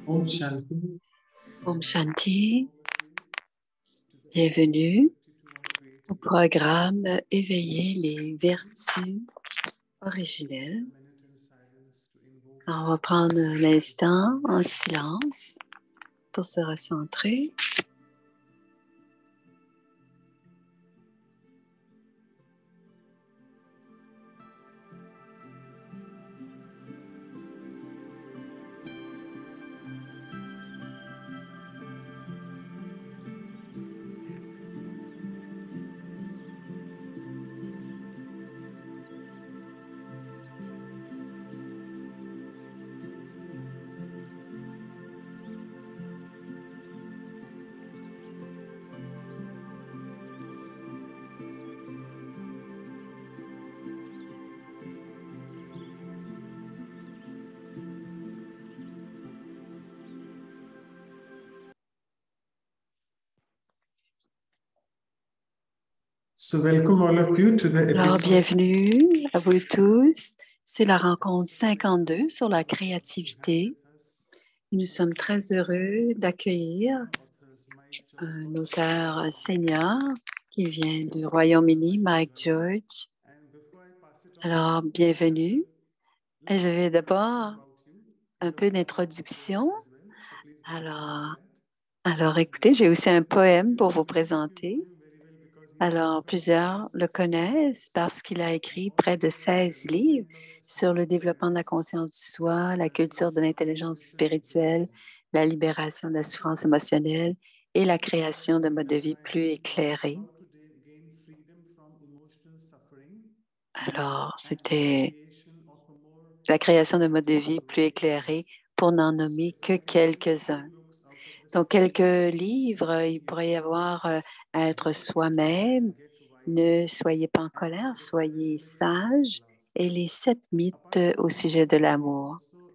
Om Shanti. Om Shanti. Bienvenue au programme Éveiller les vertus originelles. Alors, on va prendre l'instant en silence pour se recentrer. So welcome all of you to the Alors, episode. bienvenue à vous tous. C'est la rencontre 52 sur la créativité. Nous sommes très heureux d'accueillir un auteur senior qui vient du Royaume-Uni, Mike George. Alors, bienvenue. Et je vais d'abord un peu d'introduction. Alors, écoutez, j'ai aussi un poème pour vous présenter. Alors, plusieurs le connaissent parce qu'il a écrit près de 16 livres sur le développement de la conscience du soi, la culture de l'intelligence spirituelle, la libération de la souffrance émotionnelle et la création de modes de vie plus éclairés. Alors, c'était la création de modes de vie plus éclairés pour n'en nommer que quelques-uns. Donc, quelques livres, il pourrait y avoir Être soi-même, Ne soyez pas en colère, soyez sage et les 7 mythes au sujet de l'amour.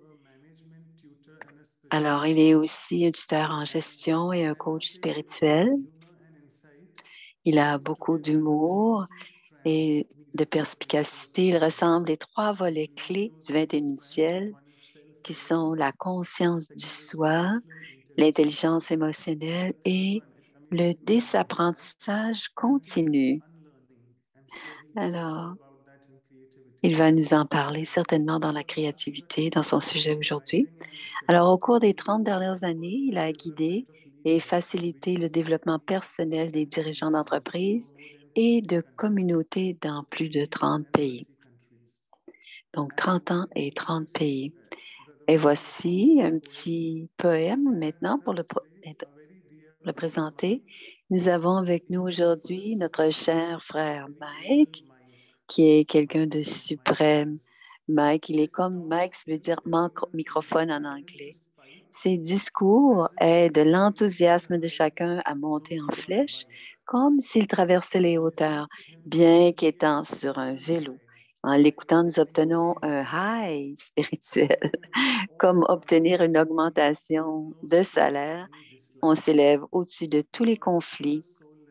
Alors, il est aussi un tuteur en gestion et un coach spirituel. Il a beaucoup d'humour et de perspicacité. Il ressemble les 3 volets clés du 21e siècle qui sont la conscience du soi, l'intelligence émotionnelle et le désapprentissage continu. Alors, il va nous en parler certainement dans la créativité, dans son sujet aujourd'hui. Alors, au cours des 30 dernières années, il a guidé et facilité le développement personnel des dirigeants d'entreprises et de communautés dans plus de 30 pays. Donc, 30 ans et 30 pays. Et voici un petit poème maintenant pour le présenter. Nous avons avec nous aujourd'hui notre cher frère Mike, qui est quelqu'un de suprême. Mike, il est comme Mike, ça veut dire microphone en anglais. Ses discours aident l'enthousiasme de chacun à monter en flèche, comme s'il traversait les hauteurs, bien qu'étant sur un vélo. En l'écoutant, nous obtenons un high spirituel, comme obtenir une augmentation de salaire. On s'élève au-dessus de tous les conflits.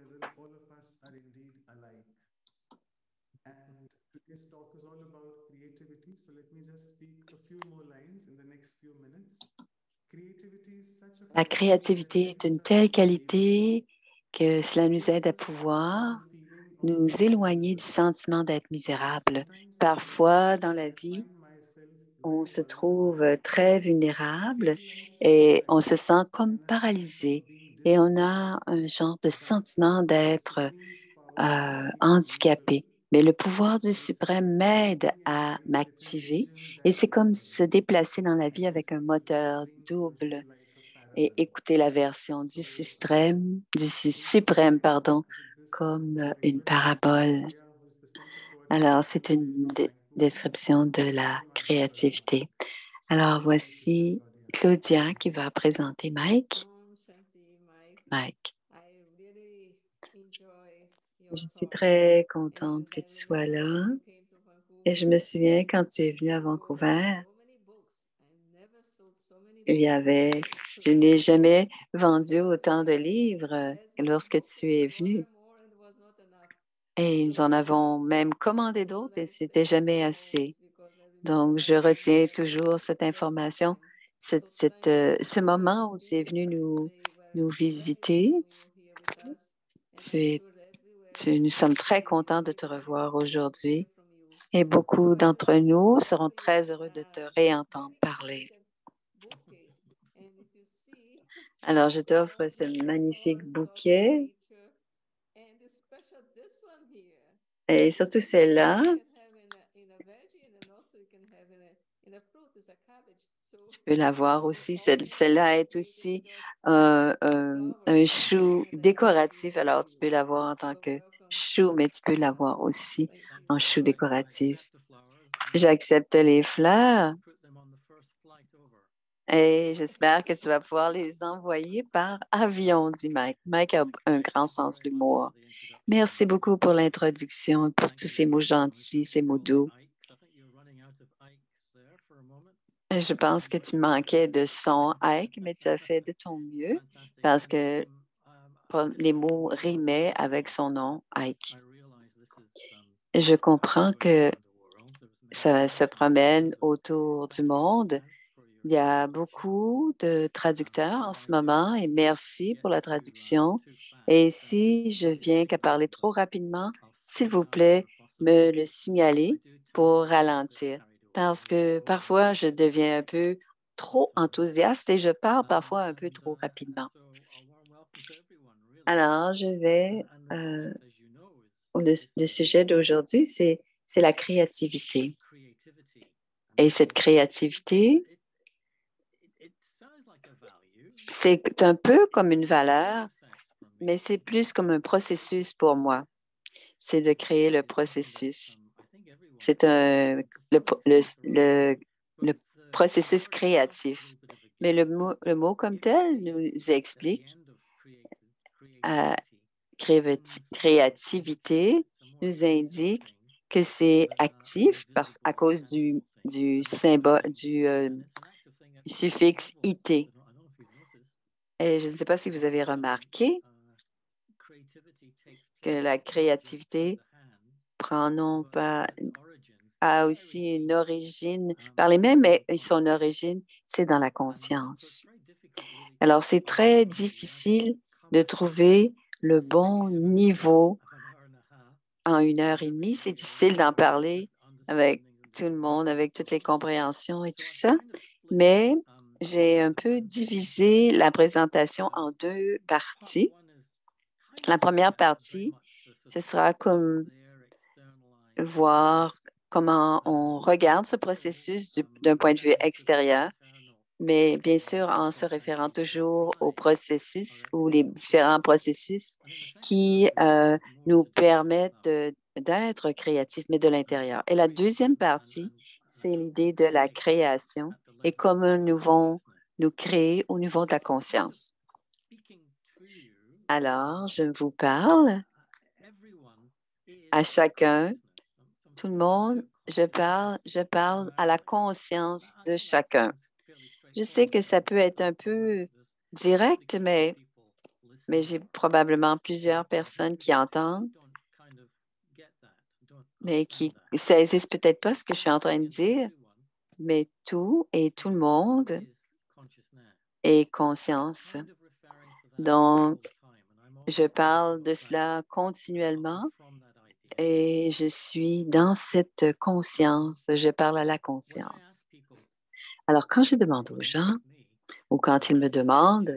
Today's talk is all about creativity. So let me just speak a few more lines in the next few minutes. Creativity is such a La powerful créativité est une telle qualité que cela nous aide à pouvoir nous éloigner du sentiment d'être misérable. Parfois, dans la vie, on se trouve très vulnérable et on se sent comme paralysé et on a un genre de sentiment d'être handicapé. Mais le pouvoir du suprême m'aide à m'activer et c'est comme se déplacer dans la vie avec un moteur double et écouter la version du suprême, pardon, comme une parabole. Alors, c'est une description de la créativité. Alors, voici Claudia qui va présenter Mike. Mike. Je suis très contente que tu sois là. Et je me souviens quand tu es venu à Vancouver, je n'ai jamais vendu autant de livres lorsque tu es venu. Et nous en avons même commandé d'autres et c'était jamais assez. Donc, je retiens toujours cette information. ce moment où tu es venu nous visiter. Nous sommes très contents de te revoir aujourd'hui et beaucoup d'entre nous seront très heureux de te réentendre parler. Alors, je t'offre ce magnifique bouquet et surtout celle-là. Tu peux la voir aussi. Celle-là est aussi un chou décoratif. Alors, tu peux la voir en tant que chou, mais tu peux la voir aussi en chou décoratif. J'accepte les fleurs et j'espère que tu vas pouvoir les envoyer par avion, dit Mike. Mike a un grand sens de l'humour. Merci beaucoup pour l'introduction, pour tous ces mots gentils, ces mots doux. Je pense que tu manquais de son, Ike, mais tu as fait de ton mieux parce que les mots rimaient avec son nom, Ike. Je comprends que ça se promène autour du monde. Il y a beaucoup de traducteurs en ce moment et merci pour la traduction. Et si je viens qu'à parler trop rapidement, s'il vous plaît, me le signaler pour ralentir. Parce que parfois, je deviens un peu trop enthousiaste et je parle parfois un peu trop rapidement. Alors, je vais, le sujet d'aujourd'hui, c'est la créativité. Et cette créativité, c'est un peu comme une valeur, mais c'est plus comme un processus pour moi. C'est de créer le processus. C'est le processus créatif. Mais le mot comme tel nous explique créativité nous indique que c'est actif à cause du symbole, du suffixe ité. Et je ne sais pas si vous avez remarqué que la créativité prend non pas a aussi une origine par les mêmes, mais son origine, c'est dans la conscience. Alors, c'est très difficile de trouver le bon niveau en 1 heure et demie. C'est difficile d'en parler avec tout le monde, avec toutes les compréhensions et tout ça, mais j'ai un peu divisé la présentation en 2 parties. La première partie, ce sera comme voir comment on regarde ce processus d'un point de vue extérieur, mais bien sûr en se référant toujours au processus ou les différents processus qui nous permettent d'être créatifs, mais de l'intérieur. Et la deuxième partie, c'est l'idée de la création et comment nous vont nous créer au niveau de la conscience. Alors, je vous parle à chacun, tout le monde, je parle à la conscience de chacun. Je sais que ça peut être un peu direct, mais j'ai probablement plusieurs personnes qui entendent, mais qui ne saisissent peut-être pas ce que je suis en train de dire, mais tout et tout le monde est conscience. Donc, je parle de cela continuellement et je suis dans cette conscience. Je parle à la conscience. Alors, quand je demande aux gens ou quand ils me demandent,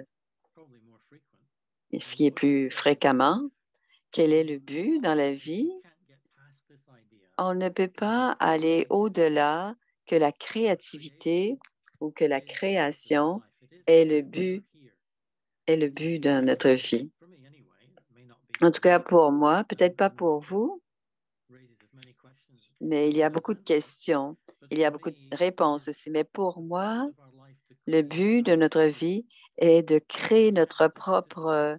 ce qui est plus fréquemment, quel est le but dans la vie, on ne peut pas aller au-delà que la créativité ou que la création est le but de notre vie. En tout cas, pour moi, peut-être pas pour vous, mais il y a beaucoup de questions. Il y a beaucoup de réponses aussi. Mais pour moi, le but de notre vie est de créer notre propre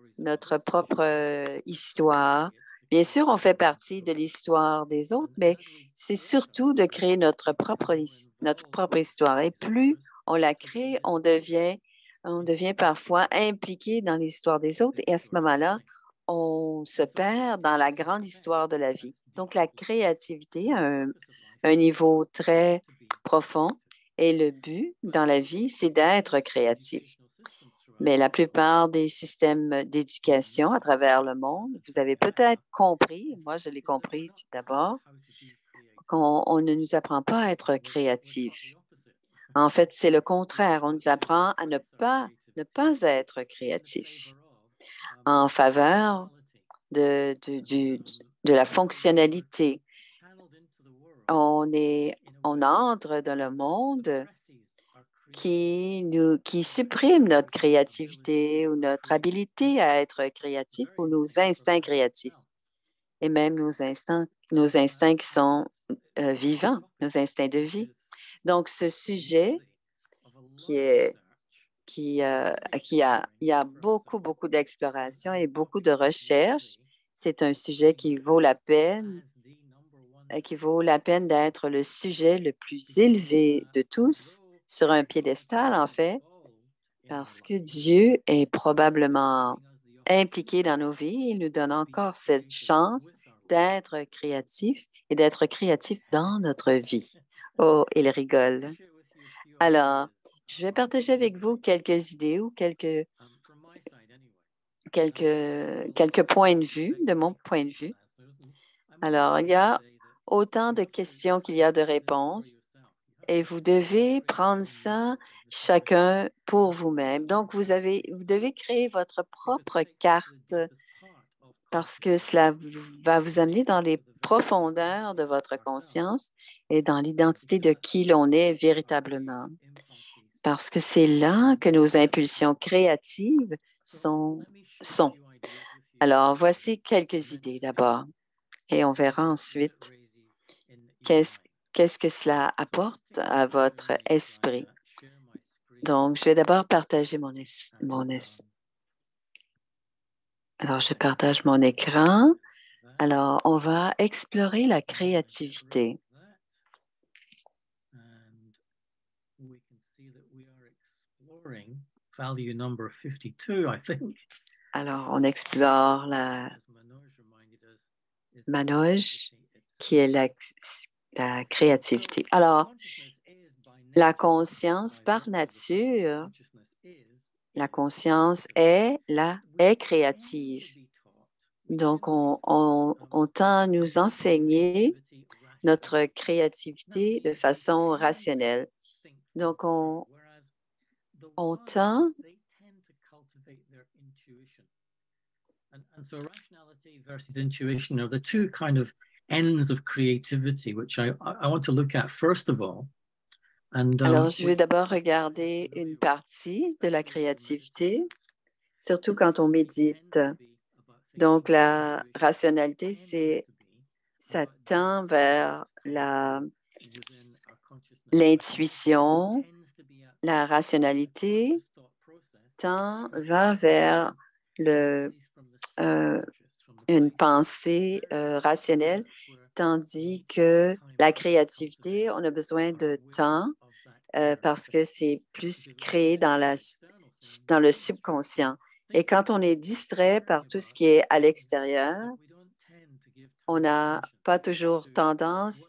histoire. Bien sûr, on fait partie de l'histoire des autres, mais c'est surtout de créer notre propre histoire. Et plus on la crée, on devient parfois impliqué dans l'histoire des autres. Et à ce moment-là, on se perd dans la grande histoire de la vie. Donc, la créativité a un niveau très profond Et le but dans la vie, c'est d'être créatif. Mais la plupart des systèmes d'éducation à travers le monde, vous avez peut-être compris, moi je l'ai compris tout d'abord, qu'on ne nous apprend pas à être créatif. En fait, c'est le contraire. On nous apprend à ne pas être créatif en faveur de la fonctionnalité. On entre dans le monde qui supprime notre créativité ou notre habilité à être créatif ou nos instincts créatifs et même nos instincts qui sont vivants, nos instincts de vie. Donc, ce sujet qui est il y a beaucoup, beaucoup d'exploration et beaucoup de recherche. C'est un sujet qui vaut la peine d'être le sujet le plus élevé de tous sur un piédestal, en fait, parce que Dieu est probablement impliqué dans nos vies. Il nous donne encore cette chance d'être créatif et d'être créatif dans notre vie. Oh, il rigole. Alors, je vais partager avec vous quelques idées ou quelques points de vue, de mon point de vue. Alors, il y a autant de questions qu'il y a de réponses et vous devez prendre ça chacun pour vous-même. Donc, vous devez créer votre propre carte parce que cela va vous amener dans les profondeurs de votre conscience et dans l'identité de qui l'on est véritablement. Parce que c'est là que nos impulsions créatives sont. Alors, voici quelques idées d'abord et on verra ensuite qu'est-ce que cela apporte à votre esprit. Donc, je vais d'abord partager Alors, je partage mon écran. Alors, on va explorer la créativité. Alors, on explore la Manoj, qui est la créativité. Alors, la conscience par nature, la conscience est créative. Donc, on tend à nous enseigner notre créativité de façon rationnelle. Donc, on tend And so rationality versus intuition are the two kind of ends of creativity, which I want to look at first of all. Alors, je vais d'abord regarder une partie de la créativité, surtout quand on médite. Donc, la rationalité, ça tend vers l'intuition. La rationalité va vers une pensée rationnelle, tandis que la créativité, on a besoin de temps parce que c'est plus créé dans le subconscient. Et quand on est distrait par tout ce qui est à l'extérieur, on n'a pas toujours tendance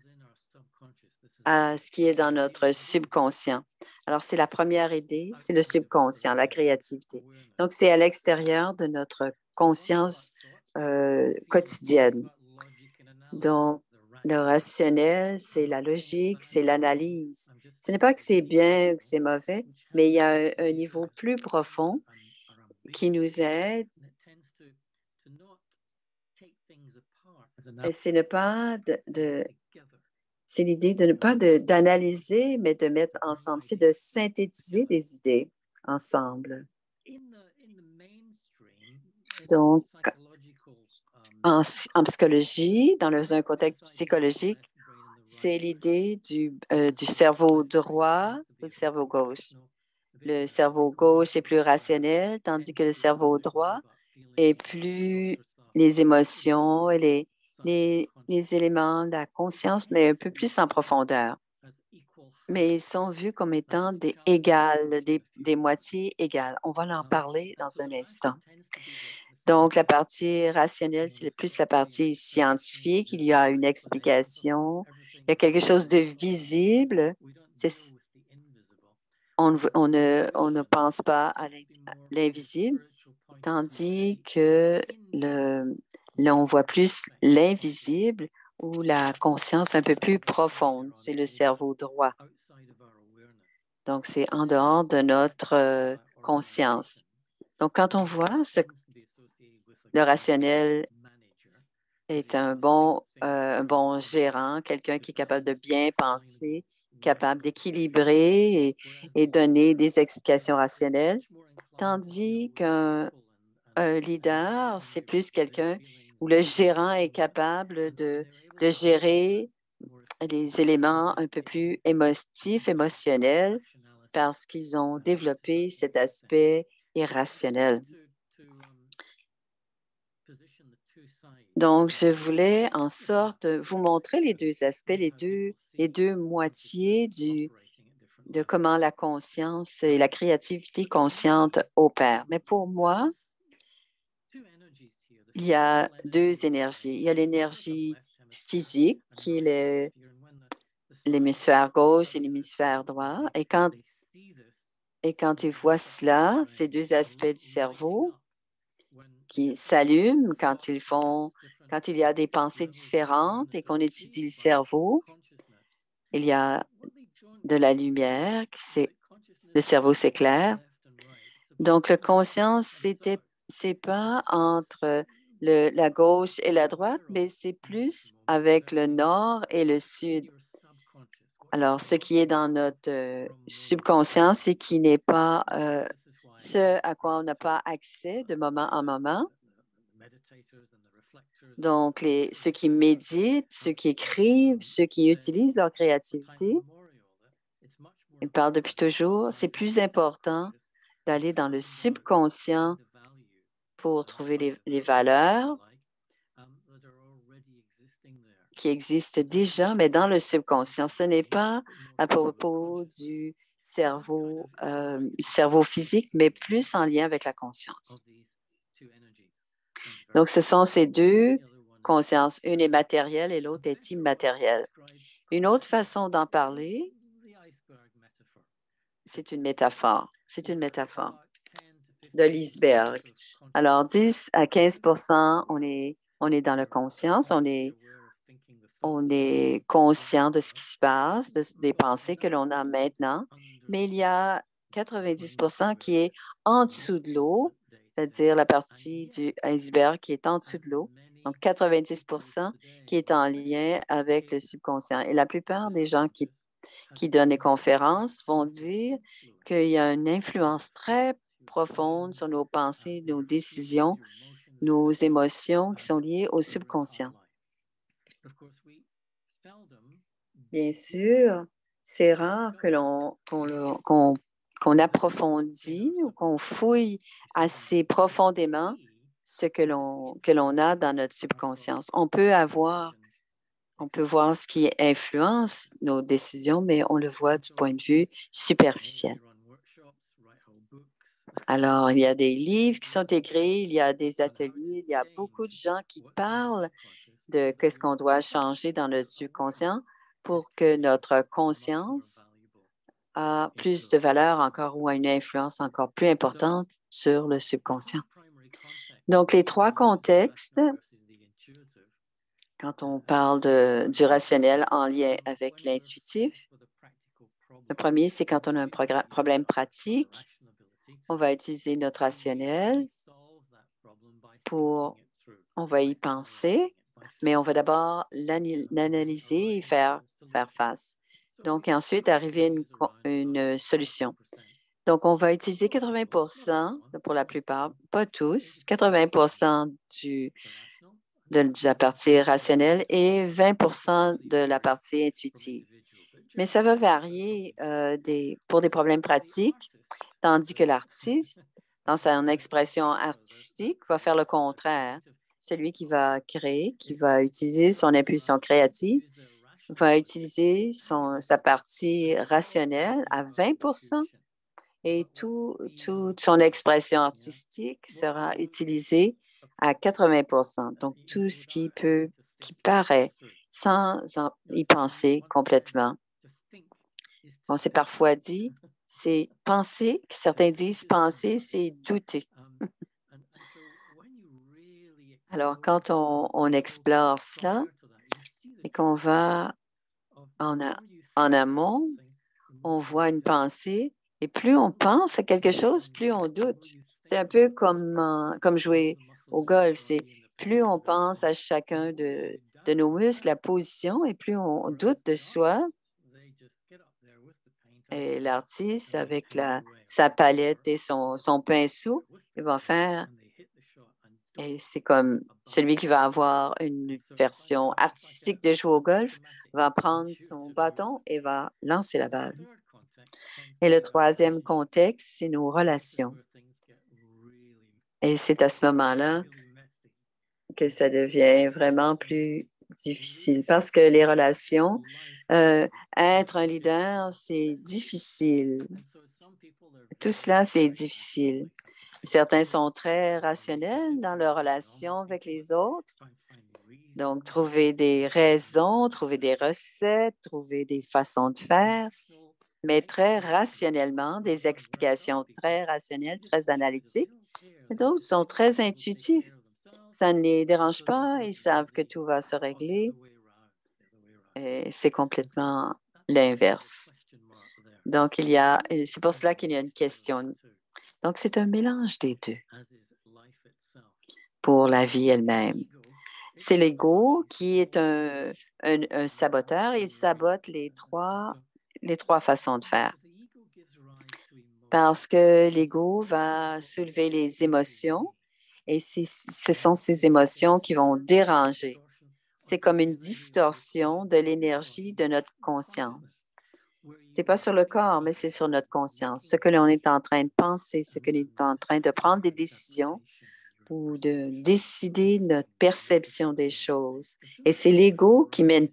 à ce qui est dans notre subconscient. Alors, c'est la première idée, c'est le subconscient, la créativité. Donc, c'est à l'extérieur de notre conscience quotidienne. Donc, le rationnel, c'est la logique, c'est l'analyse. Ce n'est pas que c'est bien ou que c'est mauvais, mais il y a un niveau plus profond qui nous aide. Et c'est c'est l'idée de ne pas d'analyser, mais de mettre ensemble, c'est de synthétiser des idées ensemble. Donc, en psychologie, dans un contexte psychologique, c'est l'idée du cerveau droit ou du cerveau gauche. Le cerveau gauche est plus rationnel, tandis que le cerveau droit est plus les émotions et les éléments de la conscience, mais un peu plus en profondeur. Mais ils sont vus comme étant des moitiés égales. On va en parler dans un instant. Donc, la partie rationnelle, c'est plus la partie scientifique. Il y a une explication, il y a quelque chose de visible On ne pense pas à l'invisible, tandis que là, on voit plus l'invisible ou la conscience un peu plus profonde. C'est le cerveau droit. Donc, c'est en dehors de notre conscience. Donc, quand on voit le rationnel est un bon gérant, quelqu'un qui est capable de bien penser, capable d'équilibrer et donner des explications rationnelles, tandis qu'un leader, c'est plus quelqu'un où le gérant est capable de gérer les éléments un peu plus émotifs, émotionnels, parce qu'ils ont développé cet aspect irrationnel. Donc, je voulais en sorte vous montrer les deux aspects, les deux moitiés de comment la conscience et la créativité consciente opèrent. Mais pour moi, il y a deux énergies. Il y a l'énergie physique, qui est l'hémisphère gauche et l'hémisphère droit. Et quand ils voient cela, ces deux aspects du cerveau qui s'allument quand il y a des pensées différentes et qu'on étudie le cerveau, il y a de la lumière, le cerveau s'éclaire. Donc, la conscience, c'est pas entre la gauche et la droite, mais c'est plus avec le nord et le sud. Alors, ce qui est dans notre subconscient, c'est qui n'est pas ce à quoi on n'a pas accès de moment en moment. Donc, ceux qui méditent, ceux qui écrivent, ceux qui utilisent leur créativité, ils parlent depuis toujours, c'est plus important d'aller dans le subconscient pour trouver les valeurs qui existent déjà, mais dans le subconscient. Ce n'est pas à propos du cerveau physique, mais plus en lien avec la conscience. Donc, ce sont ces deux consciences. Une est matérielle et l'autre est immatérielle. Une autre façon d'en parler, c'est une métaphore. C'est une métaphore de l'iceberg. Alors, 10 à 15 on est dans la conscience, on est conscient de ce qui se passe, des pensées que l'on a maintenant, mais il y a 90 qui est en dessous de l'eau, c'est-à-dire la partie du iceberg qui est en dessous de l'eau. Donc, 90 qui est en lien avec le subconscient. Et la plupart des gens qui donnent des conférences vont dire qu'il y a une influence très profonde sur nos pensées, nos décisions, nos émotions qui sont liées au subconscient. Bien sûr, c'est rare qu'on approfondit ou qu'on fouille assez profondément ce que l'on a dans notre subconscience. On peut voir ce qui influence nos décisions, mais on le voit du point de vue superficiel. Alors, il y a des livres qui sont écrits, il y a des ateliers, il y a beaucoup de gens qui parlent de qu'est-ce qu'on doit changer dans notre subconscient pour que notre conscience a plus de valeur encore ou a une influence encore plus importante sur le subconscient. Donc, les trois contextes, quand on parle du rationnel en lien avec l'intuitif, le premier, c'est quand on a un problème pratique, on va utiliser notre rationnel on va y penser, mais on va d'abord l'analyser et faire face. Donc, ensuite, arriver à une solution. Donc, on va utiliser 80 pour la plupart, pas tous, 80 de la partie rationnelle et 20 de la partie intuitive. Mais ça va varier pour des problèmes pratiques, tandis que l'artiste, dans son expression artistique, va faire le contraire. Celui qui va créer, qui va utiliser son impulsion créative, va utiliser sa partie rationnelle à 20 et toute son expression artistique sera utilisée à 80 Donc, tout ce qui paraît sans y penser complètement. On s'est parfois dit, c'est penser, certains disent penser, c'est douter. Alors, quand on explore cela et qu'on va en amont, on voit une pensée et plus on pense à quelque chose, plus on doute. C'est un peu comme jouer au golf. C'est plus on pense à chacun de nos muscles, la position, et plus on doute de soi. Et l'artiste, avec sa palette et son pinceau, il va faire, et c'est comme celui qui va avoir une version artistique de jouer au golf, va prendre son bâton et va lancer la balle. Et le troisième contexte, c'est nos relations. Et c'est à ce moment-là que ça devient vraiment plus difficile parce que les relations, être un leader, c'est difficile. Tout cela, c'est difficile. Certains sont très rationnels dans leur relation avec les autres. Donc, trouver des raisons, trouver des recettes, trouver des façons de faire, mais très rationnellement, des explications très rationnelles, très analytiques. Et d'autres sont très intuitifs. Ça ne les dérange pas, ils savent que tout va se régler. Et c'est complètement l'inverse. Donc, c'est pour cela qu'il y a une question. Donc, c'est un mélange des deux pour la vie elle-même. C'est l'ego qui est un saboteur. Il sabote les trois façons de faire. Parce que l'ego va soulever les émotions et ce sont ces émotions qui vont déranger. C'est comme une distorsion de l'énergie de notre conscience. Ce n'est pas sur le corps, mais c'est sur notre conscience. Ce que l'on est en train de penser, ce que l'on est en train de prendre des décisions ou de décider notre perception des choses. Et c'est l'ego qui met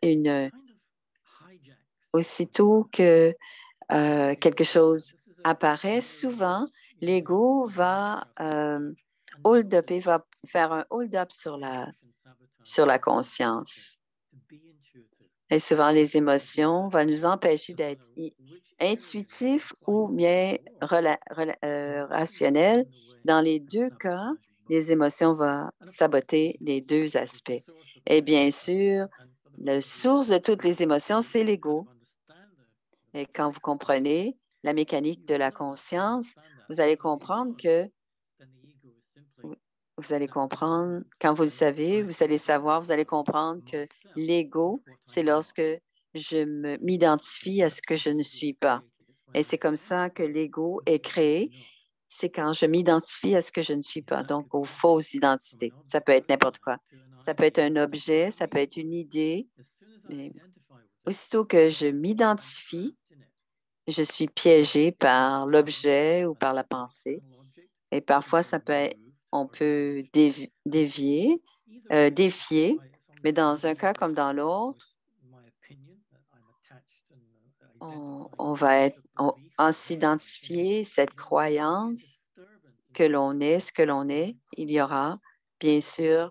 aussitôt que quelque chose apparaît, souvent, l'ego va hold-up et va faire un hold-up sur la conscience. Et souvent, les émotions vont nous empêcher d'être intuitifs ou bien rationnels. Dans les deux cas, les émotions vont saboter les deux aspects. Et bien sûr, la source de toutes les émotions, c'est l'ego. Et quand vous comprenez la mécanique de la conscience, vous allez comprendre quand vous le savez, vous allez savoir, vous allez comprendre que l'ego, c'est lorsque je m'identifie à ce que je ne suis pas. Et c'est comme ça que l'ego est créé. C'est quand je m'identifie à ce que je ne suis pas, donc aux fausses identités. Ça peut être n'importe quoi. Ça peut être un objet, ça peut être une idée. Mais aussitôt que je m'identifie, je suis piégée par l'objet ou par la pensée. Et parfois, on peut défier, mais dans un cas comme dans l'autre, on va s'identifier cette croyance que l'on est ce que l'on est. Il y aura, bien sûr,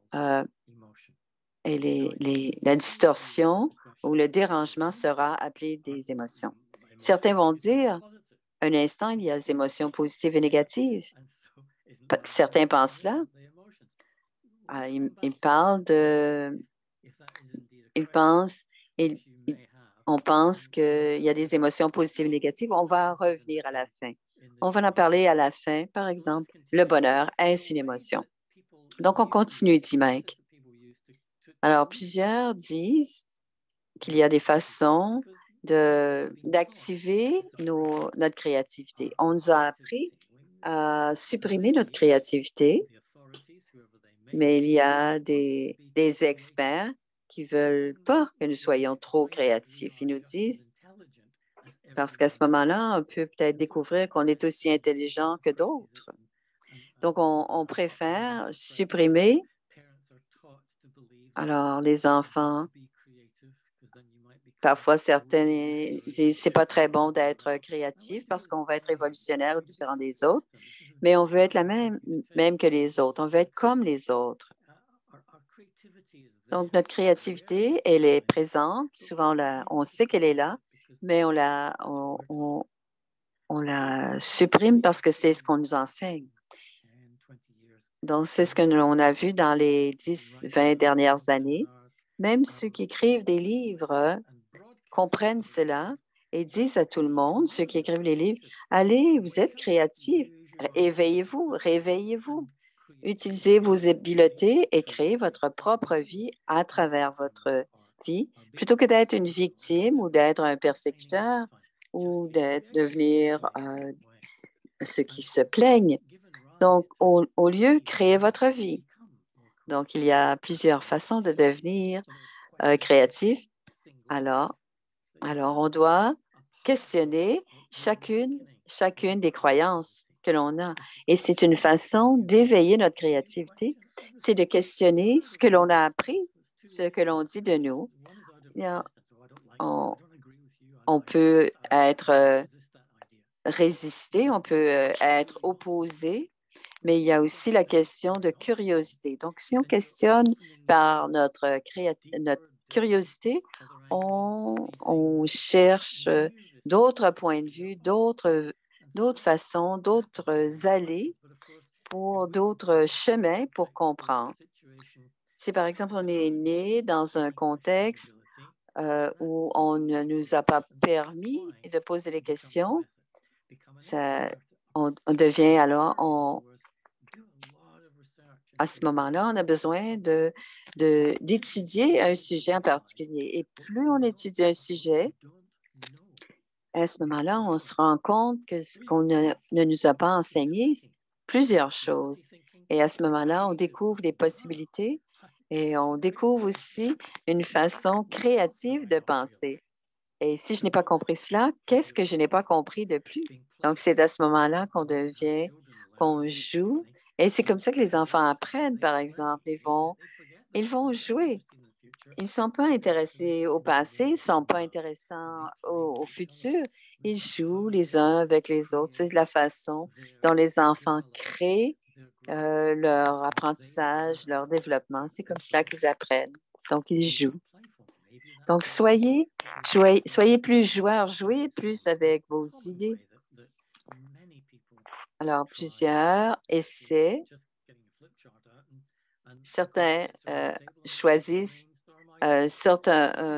et la distorsion ou le dérangement sera appelé des émotions. Certains vont dire, un instant, il y a des émotions positives et négatives. Certains pensent cela. On pense qu'il y a des émotions positives et négatives. On va revenir à la fin. On va en parler à la fin. Par exemple, le bonheur, est-ce une émotion? Donc, on continue, dit Mike. Alors, plusieurs disent qu'il y a des façons d'activer notre créativité. On nous a appris à supprimer notre créativité, mais il y a des experts qui ne veulent pas que nous soyons trop créatifs. Ils nous disent, parce qu'à ce moment-là, on peut peut-être découvrir qu'on est aussi intelligent que d'autres. Donc, on préfère supprimer. Alors, les enfants, parfois, certains disent c'est pas très bon d'être créatif parce qu'on va être révolutionnaire ou différent des autres, mais on veut être la même que les autres. On veut être comme les autres. Donc, notre créativité, elle est présente. Souvent, on sait qu'elle est là, mais on la supprime parce que c'est ce qu'on nous enseigne. Donc, c'est ce que l'on a vu dans les 10, 20 dernières années. Même ceux qui écrivent des livres comprennent cela et disent à tout le monde, ceux qui écrivent les livres, allez, vous êtes créatifs, éveillez-vous, réveillez-vous, utilisez vos habiletés et créez votre propre vie à travers votre vie, plutôt que d'être une victime ou d'être un persécuteur ou de devenir ceux qui se plaignent. Donc, au lieu, créez votre vie. Donc, il y a plusieurs façons de devenir créatif. Alors, on doit questionner chacune des croyances que l'on a. Et c'est une façon d'éveiller notre créativité, c'est de questionner ce que l'on a appris, ce que l'on dit de nous. On peut être résisté, on peut être opposé, mais il y a aussi la question de curiosité. Donc, si on questionne par notre curiosité, on cherche d'autres points de vue, d'autres façons, d'autres allées pour d'autres chemins pour comprendre. Si, par exemple, on est né dans un contexte où on ne nous a pas permis de poser les questions, on devient alors, à ce moment-là, on a besoin d'étudier un sujet en particulier. Et plus on étudie un sujet, à ce moment-là, on se rend compte que ce qu'on ne nous a pas enseigné, plusieurs choses. Et à ce moment-là, on découvre des possibilités et on découvre aussi une façon créative de penser. Et si je n'ai pas compris cela, qu'est-ce que je n'ai pas compris de plus? Donc, c'est à ce moment-là qu'on joue. Et c'est comme ça que les enfants apprennent, par exemple. Ils vont jouer. Ils ne sont pas intéressés au passé, ils ne sont pas intéressants au futur. Ils jouent les uns avec les autres. C'est la façon dont les enfants créent leur apprentissage, leur développement. C'est comme cela qu'ils apprennent. Donc, ils jouent. Donc, soyez plus joueurs, jouez plus avec vos idées. Alors, plusieurs essaient, certains choisissent, sortent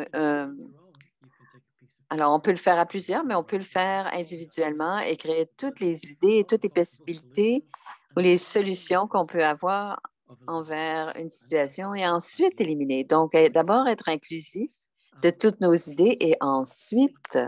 alors, on peut le faire à plusieurs, mais on peut le faire individuellement et créer toutes les idées et toutes les possibilités ou les solutions qu'on peut avoir envers une situation et ensuite éliminer. Donc, d'abord être inclusif de toutes nos idées et ensuite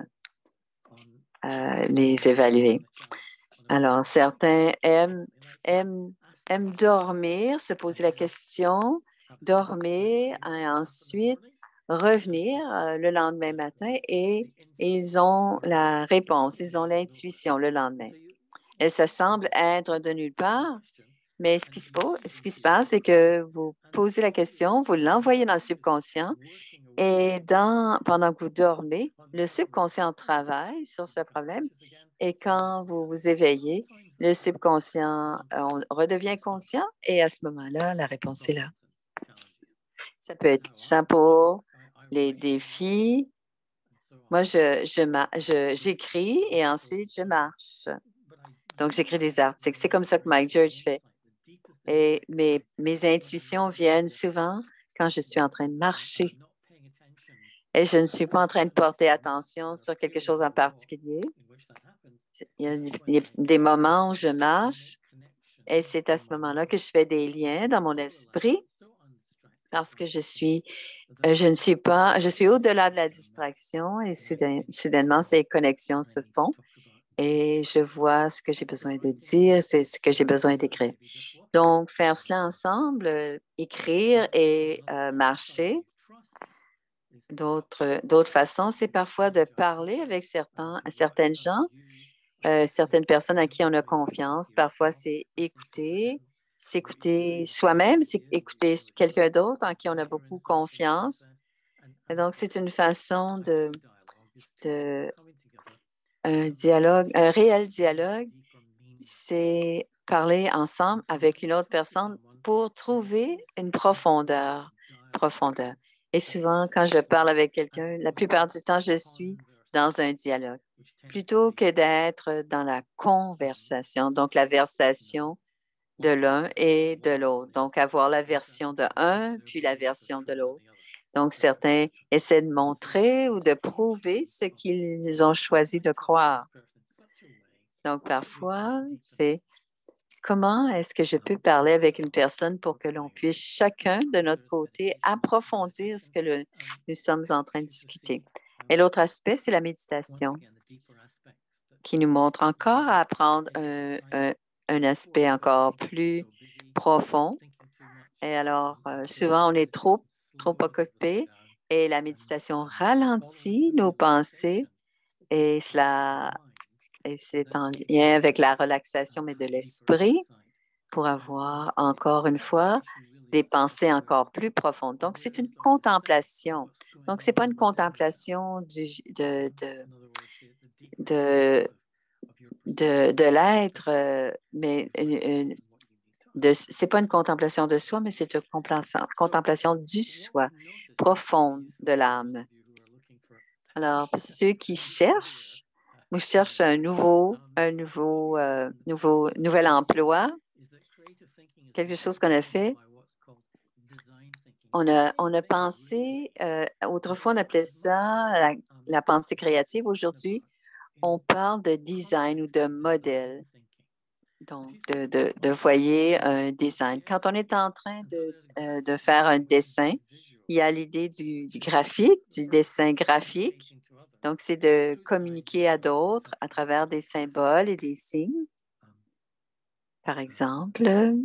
les évaluer. Alors, certains aiment dormir, se poser la question, dormir et ensuite revenir le lendemain matin et ils ont la réponse, ils ont l'intuition le lendemain. Et ça semble être de nulle part, mais ce qui se passe, c'est que vous posez la question, vous l'envoyez dans le subconscient et pendant que vous dormez, le subconscient travaille sur ce problème et quand vous vous éveillez, le subconscient on redevient conscient et à ce moment-là, la réponse est là. Ça peut être ça pour les défis. Moi, j'écris et ensuite je marche. Donc, j'écris des articles. C'est comme ça que Mike George fait. Et mes intuitions viennent souvent quand je suis en train de marcher et je ne suis pas en train de porter attention sur quelque chose en particulier. Il y a des moments où je marche et c'est à ce moment-là que je fais des liens dans mon esprit parce que je suis au-delà de la distraction et soudainement, ces connexions se font et je vois ce que j'ai besoin de dire, c'est ce que j'ai besoin d'écrire. Donc, faire cela ensemble, écrire et marcher. D'autres façons, c'est parfois de parler avec certaines gens, certaines personnes à qui on a confiance. Parfois, c'est s'écouter soi-même, c'est écouter quelqu'un d'autre en qui on a beaucoup confiance. Et donc, c'est une façon un réel dialogue, c'est parler ensemble avec une autre personne pour trouver une profondeur. Et souvent, quand je parle avec quelqu'un, la plupart du temps, je suis dans un dialogue, plutôt que d'être dans la conversation, donc la versation de l'un et de l'autre. Donc, avoir la version de un, puis la version de l'autre. Donc, certains essaient de montrer ou de prouver ce qu'ils ont choisi de croire. Donc, parfois, c'est comment est-ce que je peux parler avec une personne pour que l'on puisse chacun de notre côté approfondir ce que nous sommes en train de discuter. Et l'autre aspect, c'est la méditation, qui nous montre encore à apprendre un aspect encore plus profond. Et alors, souvent, on est trop occupé et la méditation ralentit nos pensées et c'est en lien avec la relaxation, mais de l'esprit pour avoir, encore une fois, des pensées encore plus profondes. Donc, c'est une contemplation. Donc, ce n'est pas une contemplation de l'être, mais c'est pas une contemplation de soi, mais c'est une contemplation du soi, profonde de l'âme. Alors, ceux qui cherchent ou cherchent un nouvel emploi, quelque chose qu'on a fait, on a pensé, autrefois on appelait ça la pensée créative. Aujourd'hui, on parle de design ou de modèle. Donc, de voyer un design. Quand on est en train de faire un dessin, il y a l'idée du graphique, du dessin graphique. Donc, c'est de communiquer à d'autres à travers des symboles et des signes. Par exemple,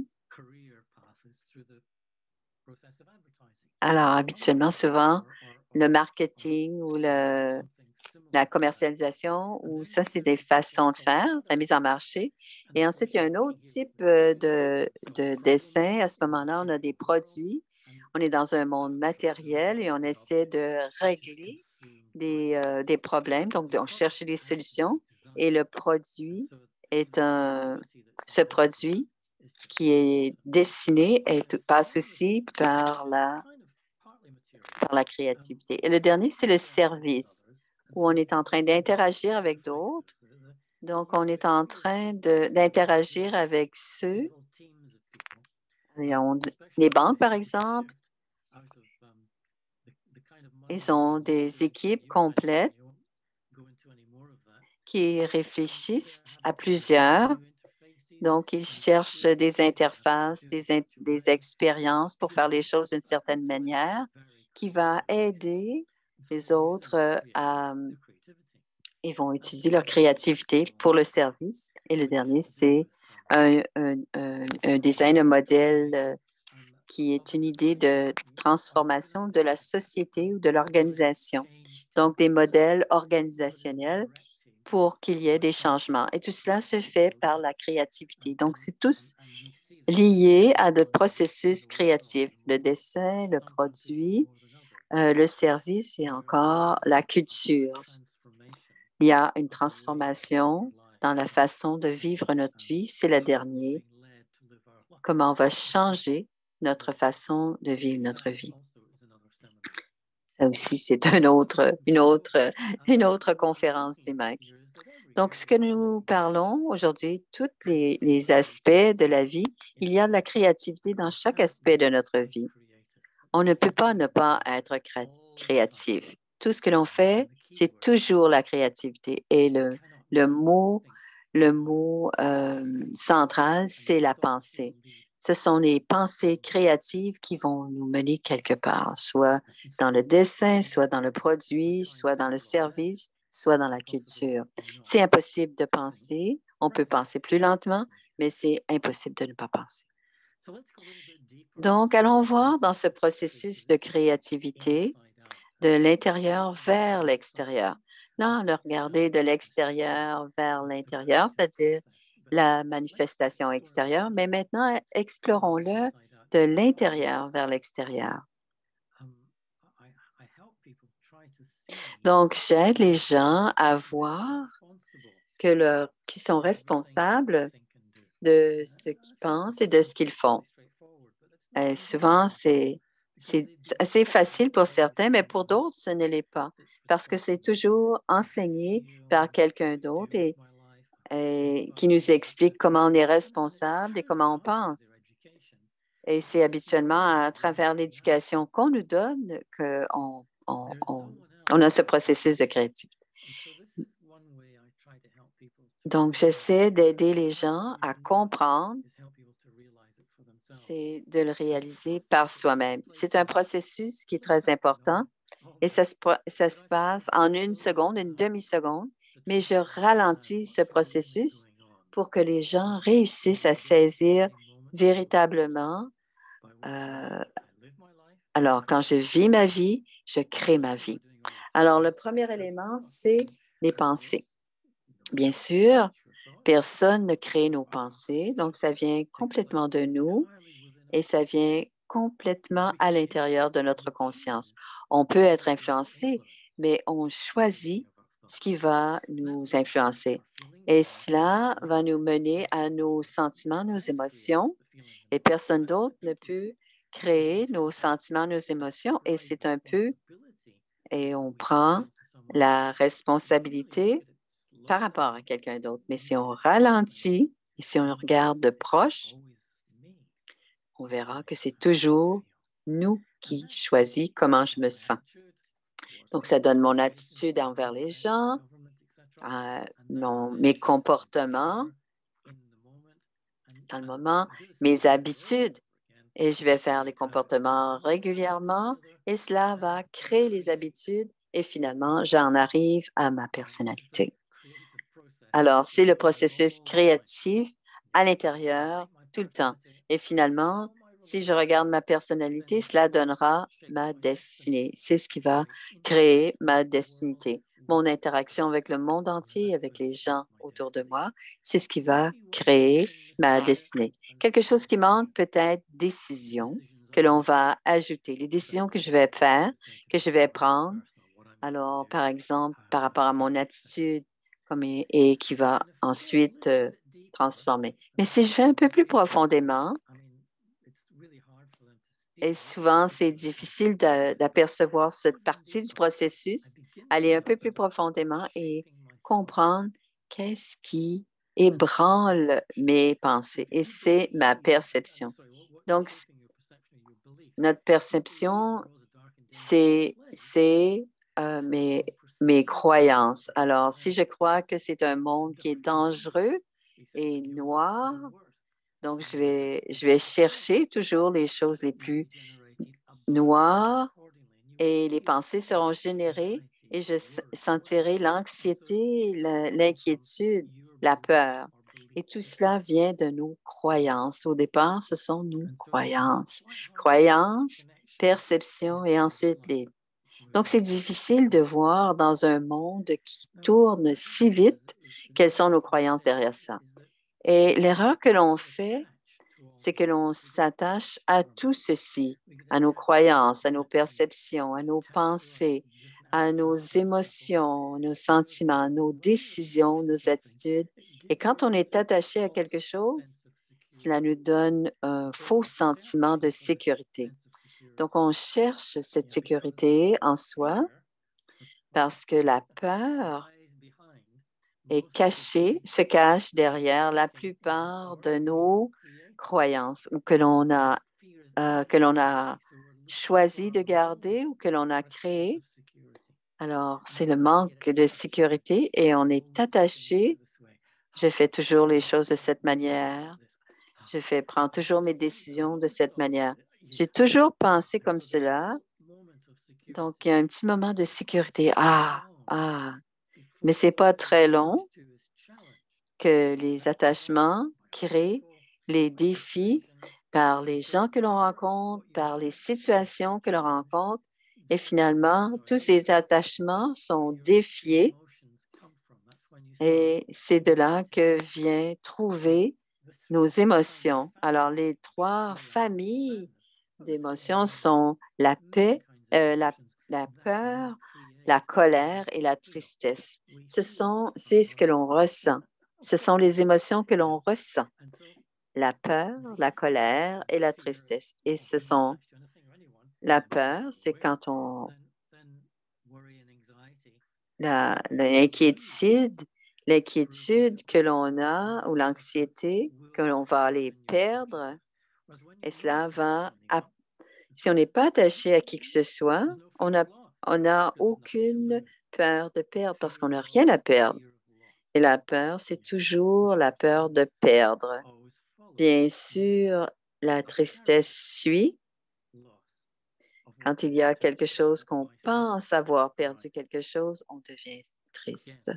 alors habituellement, souvent, le marketing ou la commercialisation, ou ça, c'est des façons de faire, la mise en marché. Et ensuite, il y a un autre type de dessin. À ce moment-là, on a des produits. On est dans un monde matériel et on essaie de régler des problèmes. Donc, on cherche des solutions. Et le produit ce produit qui est dessiné passe aussi par la créativité. Et le dernier, c'est le service, où on est en train d'interagir avec d'autres. Donc, on est en train d'interagir avec ceux, les banques, par exemple. Ils ont des équipes complètes qui réfléchissent à plusieurs. Donc, ils cherchent des interfaces, des expériences pour faire les choses d'une certaine manière qui va aider les autres ils vont utiliser leur créativité pour le service. Et le dernier, c'est un design, un modèle qui est une idée de transformation de la société ou de l'organisation. Donc, des modèles organisationnels pour qu'il y ait des changements. Et tout cela se fait par la créativité. Donc, c'est tous liés à des processus créatifs, le dessin, le produit, le service et encore la culture. Il y a une transformation dans la façon de vivre notre vie. C'est le dernier. Comment on va changer notre façon de vivre notre vie. Ça aussi, c'est une autre conférence, Mike. Donc, ce que nous parlons aujourd'hui, tous les aspects de la vie, il y a de la créativité dans chaque aspect de notre vie. On ne peut pas ne pas être créatif. Tout ce que l'on fait, c'est toujours la créativité. Et le mot central, c'est la pensée. Ce sont les pensées créatives qui vont nous mener quelque part, soit dans le dessin, soit dans le produit, soit dans le service, soit dans la culture. C'est impossible de penser. On peut penser plus lentement, mais c'est impossible de ne pas penser. Donc, allons voir dans ce processus de créativité de l'intérieur vers l'extérieur. Là, on a regardé de l'extérieur vers l'intérieur, c'est-à-dire la manifestation extérieure, mais maintenant, explorons-le de l'intérieur vers l'extérieur. Donc, j'aide les gens à voir qu'ils sont responsables de ce qu'ils pensent et de ce qu'ils font. Et souvent, c'est c'est assez facile pour certains, mais pour d'autres, ce ne l'est pas, parce que c'est toujours enseigné par quelqu'un d'autre et qui nous explique comment on est responsable et comment on pense. Et c'est habituellement à travers l'éducation qu'on nous donne qu'on on a ce processus de créativité. Donc, j'essaie d'aider les gens à comprendre, c'est de le réaliser par soi-même. C'est un processus qui est très important et ça se passe en une seconde, une demi-seconde, mais je ralentis ce processus pour que les gens réussissent à saisir véritablement. Alors, quand je vis ma vie, je crée ma vie. Alors, le premier élément, c'est les pensées. Bien sûr, personne ne crée nos pensées, donc ça vient complètement de nous et ça vient complètement à l'intérieur de notre conscience. On peut être influencé, mais on choisit ce qui va nous influencer. Et cela va nous mener à nos sentiments, nos émotions, et personne d'autre ne peut créer nos sentiments, nos émotions, et c'est un peu, et on prend la responsabilité par rapport à quelqu'un d'autre. Mais si on ralentit et si on regarde de proche, on verra que c'est toujours nous qui choisissons comment je me sens. Donc, ça donne mon attitude envers les gens, mes comportements dans le moment, mes habitudes. Et je vais faire les comportements régulièrement et cela va créer les habitudes et finalement, j'en arrive à ma personnalité. Alors, c'est le processus créatif à l'intérieur tout le temps. Et finalement, si je regarde ma personnalité, cela donnera ma destinée. C'est ce qui va créer ma destinée. Mon interaction avec le monde entier, avec les gens autour de moi, c'est ce qui va créer ma destinée. Quelque chose qui manque peut-être décision que l'on va ajouter, les décisions que je vais faire, que je vais prendre. Alors, par exemple, par rapport à mon attitude, et qui va ensuite transformer. Mais si je vais un peu plus profondément, et souvent c'est difficile d'apercevoir cette partie du processus, aller un peu plus profondément et comprendre qu'est-ce qui ébranle mes pensées. Et c'est ma perception. Donc, notre perception, c'est mes croyances. Alors, si je crois que c'est un monde qui est dangereux et noir, donc je vais chercher toujours les choses les plus noires et les pensées seront générées et je sentirai l'anxiété, l'inquiétude, la peur. Et tout cela vient de nos croyances. Au départ, ce sont nos croyances. Croyances, perception et ensuite les. Donc, c'est difficile de voir dans un monde qui tourne si vite quelles sont nos croyances derrière ça. Et l'erreur que l'on fait, c'est que l'on s'attache à tout ceci, à nos croyances, à nos perceptions, à nos pensées, à nos émotions, nos sentiments, nos décisions, nos attitudes. Et quand on est attaché à quelque chose, cela nous donne un faux sentiment de sécurité. Donc, on cherche cette sécurité en soi parce que la peur est cachée, se cache derrière la plupart de nos croyances ou que l'on a choisi de garder ou que l'on a créé. Alors, c'est le manque de sécurité et on est attaché. Je fais toujours les choses de cette manière. Prends toujours mes décisions de cette manière. J'ai toujours pensé comme cela. Donc, il y a un petit moment de sécurité. Mais ce n'est pas très long que les attachements créent les défis par les gens que l'on rencontre, par les situations que l'on rencontre. Et finalement, tous ces attachements sont défiés. Et c'est de là que vient trouver nos émotions. Alors, les trois familles d'émotions sont la paix, la peur, la colère et la tristesse. C'est ce que l'on ressent. Ce sont les émotions que l'on ressent. La peur, la colère et la tristesse. Et ce sont La peur, c'est quand l'inquiétude que l'on a ou l'anxiété que l'on va aller perdre, et cela va, si on n'est pas attaché à qui que ce soit, on n'a aucune peur de perdre parce qu'on n'a rien à perdre. Et la peur, c'est toujours la peur de perdre. Bien sûr, la tristesse suit. Quand il y a quelque chose qu'on pense avoir perdu quelque chose, on devient triste.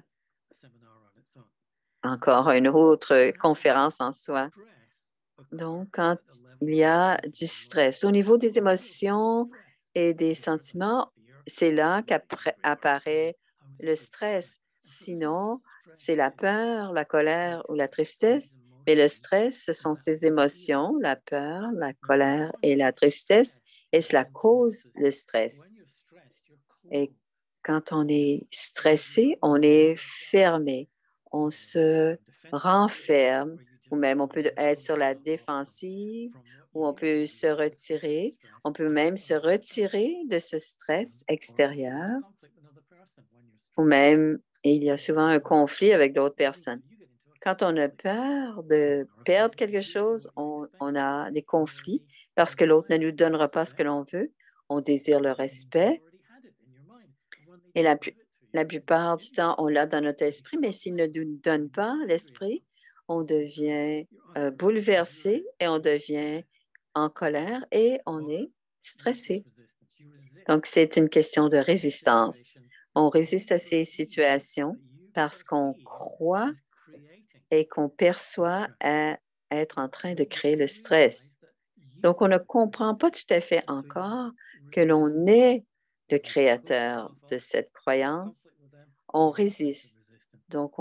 Encore une autre conférence en soi. Donc, quand il y a du stress au niveau des émotions et des sentiments, c'est là qu'apparaît le stress. Sinon, c'est la peur, la colère ou la tristesse. Mais le stress, ce sont ces émotions, la peur, la colère et la tristesse, et cela cause le stress. Et quand on est stressé, on est fermé, on se renferme, ou même on peut être sur la défensive, ou on peut se retirer. On peut même se retirer de ce stress extérieur, ou même il y a souvent un conflit avec d'autres personnes. Quand on a peur de perdre quelque chose, on a des conflits parce que l'autre ne nous donnera pas ce que l'on veut. On désire le respect. Et la plupart du temps, on l'a dans notre esprit, mais s'il ne nous donne pas l'esprit, on devient bouleversé et on devient en colère et on est stressé. Donc, c'est une question de résistance. On résiste à ces situations parce qu'on croit et qu'on perçoit être en train de créer le stress. Donc, on ne comprend pas tout à fait encore que l'on est le créateur de cette croyance. On résiste. Donc,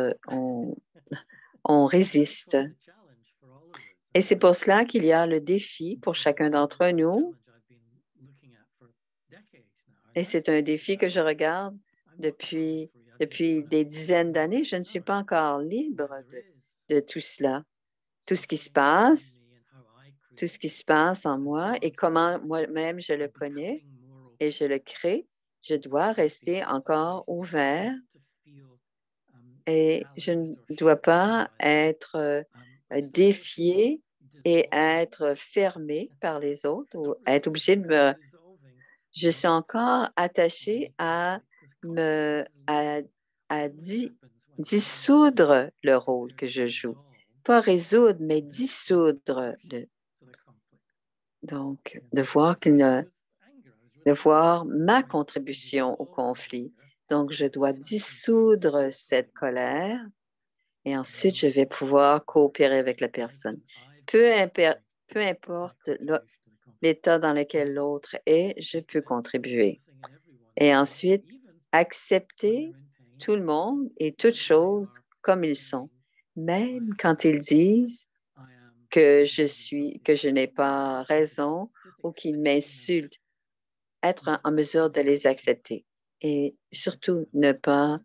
on résiste. Et c'est pour cela qu'il y a le défi pour chacun d'entre nous. Et c'est un défi que je regarde depuis des dizaines d'années. Je ne suis pas encore libre de tout cela. Tout ce qui se passe en moi et comment moi-même je le connais et je le crée, je dois rester encore ouvert et je ne dois pas être défié et être fermé par les autres ou être obligé de me... Je suis encore attachée à dissoudre le rôle que je joue. Pas résoudre, mais dissoudre. Donc, de voir ma contribution au conflit. Donc, je dois dissoudre cette colère et ensuite, je vais pouvoir coopérer avec la personne. Peu importe l'état dans lequel l'autre est, je peux contribuer. Et ensuite, accepter tout le monde et toutes choses comme ils sont, même quand ils disent que je n'ai pas raison ou qu'ils m'insultent, être en mesure de les accepter et surtout ne pas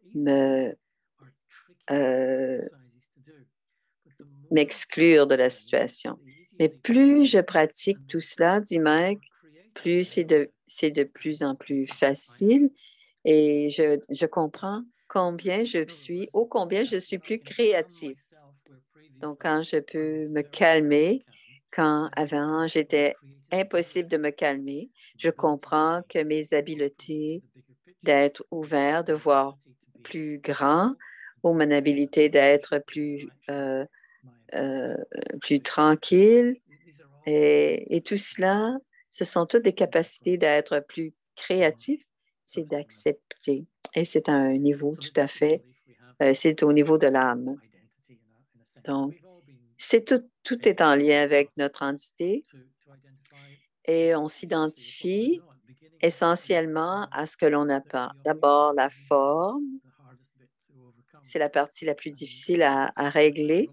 m'exclure de la situation. Mais plus je pratique tout cela, dit Mike, plus c'est de plus en plus facile et je comprends combien je suis plus créative. Donc, quand je peux me calmer, quand avant j'étais impossible de me calmer, je comprends que mes habiletés d'être ouvert, de voir plus grand, ou mon habilité d'être plus tranquille. Et tout cela, ce sont toutes des capacités d'être plus créatif, c'est d'accepter. Et c'est à un niveau tout à fait, c'est au niveau de l'âme. Donc, tout est en lien avec notre entité et on s'identifie essentiellement à ce que l'on n'a pas. D'abord, la forme, c'est la partie la plus difficile à régler.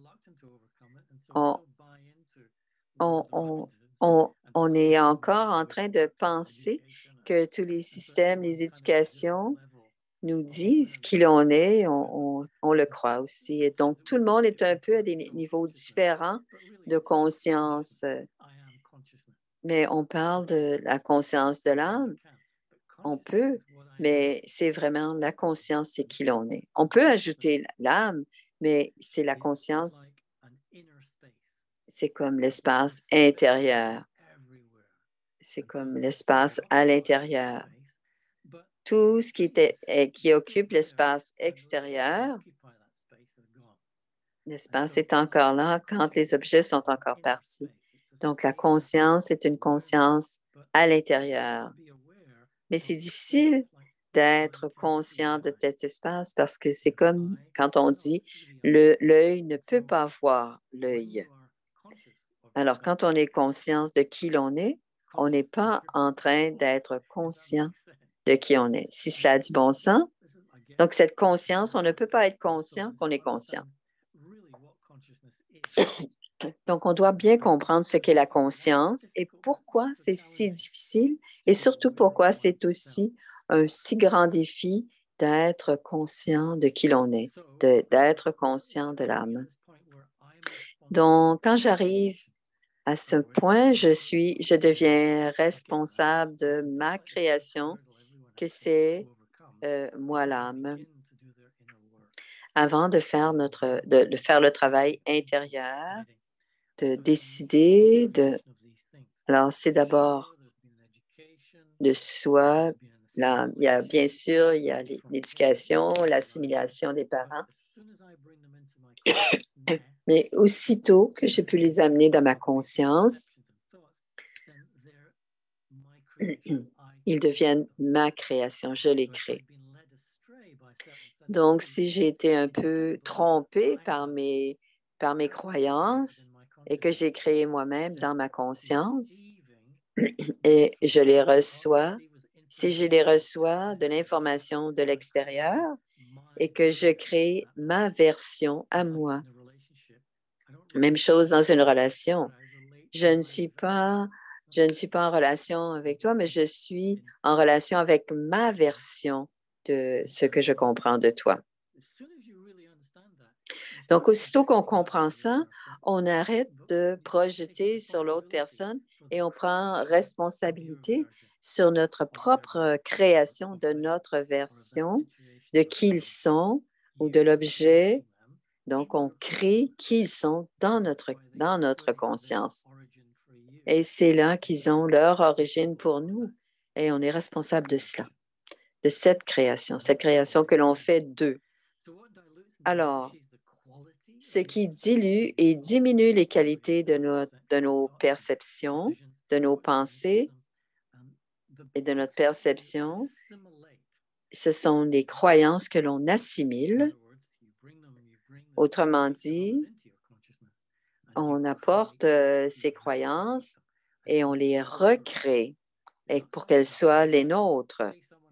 On est encore en train de penser que tous les systèmes, les éducations nous disent qui l'on est, on le croit aussi. Et donc, tout le monde est un peu à des niveaux différents de conscience. Mais on parle de la conscience de l'âme. On peut, mais c'est vraiment la conscience, c'est qui l'on est. On peut ajouter l'âme, mais c'est la conscience, c'est comme l'espace intérieur. C'est comme l'espace à l'intérieur. Tout ce qui occupe l'espace extérieur, l'espace est encore là quand les objets sont encore partis. Donc, la conscience est une conscience à l'intérieur. Mais c'est difficile d'être conscient de cet espace parce que c'est comme quand on dit l'œil ne peut pas voir l'œil. Alors, quand on est conscient de qui l'on est, on n'est pas en train d'être conscient de qui on est. Si cela a du bon sens, donc cette conscience, on ne peut pas être conscient qu'on est conscient. Donc, on doit bien comprendre ce qu'est la conscience et pourquoi c'est si difficile et surtout pourquoi c'est aussi un si grand défi d'être conscient de qui l'on est, d'être conscient de l'âme. Donc, quand j'arrive à ce point, je deviens responsable de ma création, que c'est moi l'âme, avant de faire le travail intérieur, de décider Alors, c'est d'abord de soi. Là, il y a bien sûr, il y a l'éducation, l'assimilation des parents. Mais aussitôt que j'ai pu les amener dans ma conscience, ils deviennent ma création, je les crée. Donc, si j'ai été un peu trompée par mes croyances et que j'ai créé moi-même dans ma conscience et je les reçois, si je les reçois de l'information de l'extérieur et que je crée ma version à moi. Même chose dans une relation. Je ne suis pas en relation avec toi, mais je suis en relation avec ma version de ce que je comprends de toi. Donc, aussitôt qu'on comprend ça, on arrête de projeter sur l'autre personne et on prend responsabilité sur notre propre création de notre version, de qui ils sont ou de l'objet. Donc, on crée qui ils sont dans notre conscience. Et c'est là qu'ils ont leur origine pour nous. Et on est responsable de cela, de cette création que l'on fait d'eux. Alors, ce qui dilue et diminue les qualités de nos perceptions, de nos pensées et de notre perception, ce sont les croyances que l'on assimile. Autrement dit, on apporte ces croyances et on les recrée pour qu'elles soient les nôtres.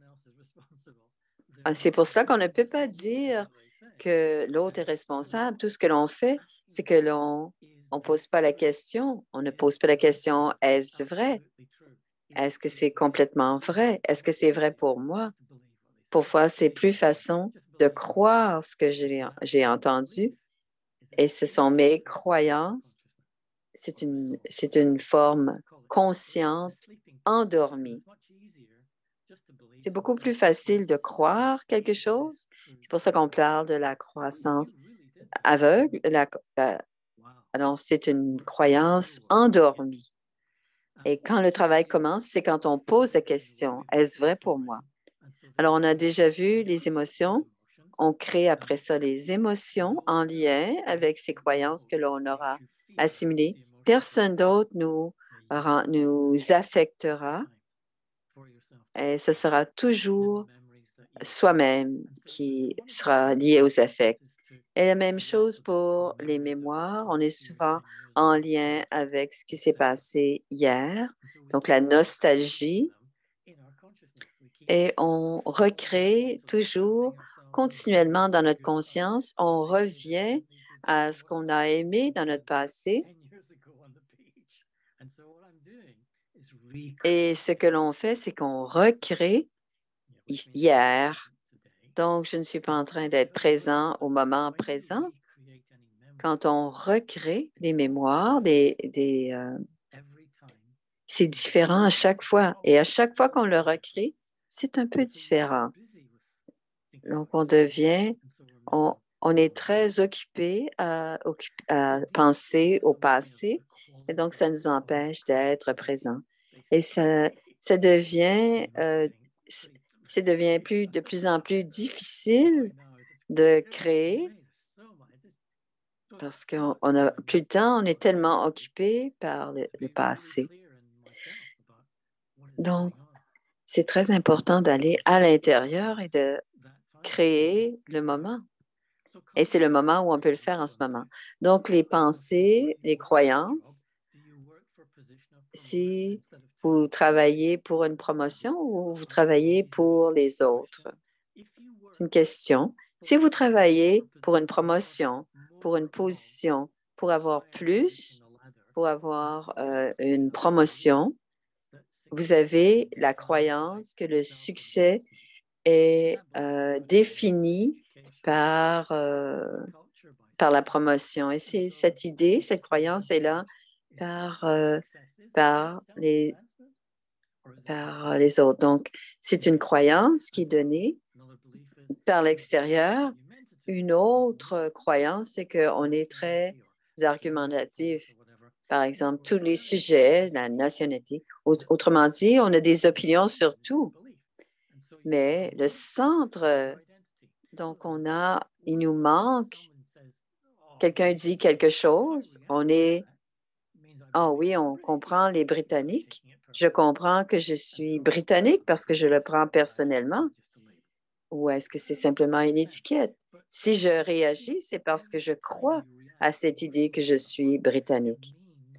C'est pour ça qu'on ne peut pas dire que l'autre est responsable. Tout ce que l'on fait, c'est que l'on ne pose pas la question. On ne pose pas la question, est-ce vrai? Est-ce que c'est complètement vrai? Est-ce que c'est vrai pour moi? Parfois, c'est plus facile de croire ce que j'ai entendu et ce sont mes croyances. C'est une forme consciente, endormie. C'est beaucoup plus facile de croire quelque chose. C'est pour ça qu'on parle de la croissance aveugle. Alors, c'est une croyance endormie. Et quand le travail commence, c'est quand on pose la question, est-ce vrai pour moi? Alors, on a déjà vu les émotions. On crée après ça les émotions en lien avec ces croyances que l'on aura assimilées. Personne d'autre nous affectera. Et ce sera toujours soi-même qui sera lié aux affects. Et la même chose pour les mémoires. On est souvent en lien avec ce qui s'est passé hier, donc la nostalgie. Et on recrée toujours continuellement dans notre conscience, on revient à ce qu'on a aimé dans notre passé. Et ce que l'on fait, c'est qu'on recrée hier. Donc, je ne suis pas en train d'être présent au moment présent. Quand on recrée des mémoires, C'est différent à chaque fois. Et à chaque fois qu'on le recrée, c'est un peu différent. Donc, on est très occupé à penser au passé. Et donc, ça nous empêche d'être présent. Et ça devient, de plus en plus difficile de créer parce qu'on n'a plus de temps, on est tellement occupé par le passé. Donc, c'est très important d'aller à l'intérieur et de créer le moment. Et c'est le moment où on peut le faire en ce moment. Donc, les pensées, les croyances, si vous travaillez pour une promotion ou vous travaillez pour les autres. C'est une question. Si vous travaillez pour une promotion, pour une position, pour avoir plus, pour avoir une promotion, vous avez la croyance que le succès est défini par la promotion. Et c'est cette idée, cette croyance est là par les autres. Donc, c'est une croyance qui est donnée par l'extérieur. Une autre croyance, c'est qu'on est très argumentatif. Par exemple, tous les sujets, la nationalité. Autrement dit, on a des opinions sur tout. Mais le centre, donc il nous manque. Quelqu'un dit quelque chose, ah oui, on comprend les Britanniques. Je comprends que je suis britannique parce que je le prends personnellement. Ou est-ce que c'est simplement une étiquette? Si je réagis, c'est parce que je crois à cette idée que je suis britannique.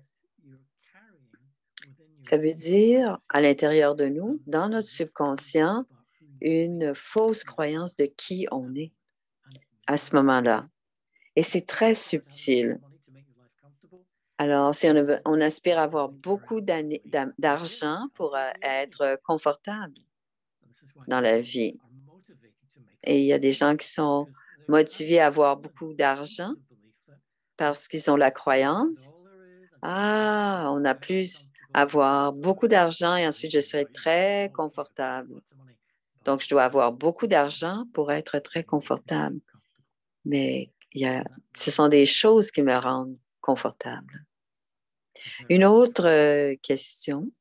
Ça veut dire, à l'intérieur de nous, dans notre subconscient, une fausse croyance de qui on est à ce moment-là. Et c'est très subtil. Alors, si on aspire à avoir beaucoup d'argent pour être confortable dans la vie, et il y a des gens qui sont motivés à avoir beaucoup d'argent parce qu'ils ont la croyance, on a plus avoir beaucoup d'argent et ensuite je serai très confortable. Donc, je dois avoir beaucoup d'argent pour être très confortable. Mais ce sont des choses qui me rendent confortable. Une autre question.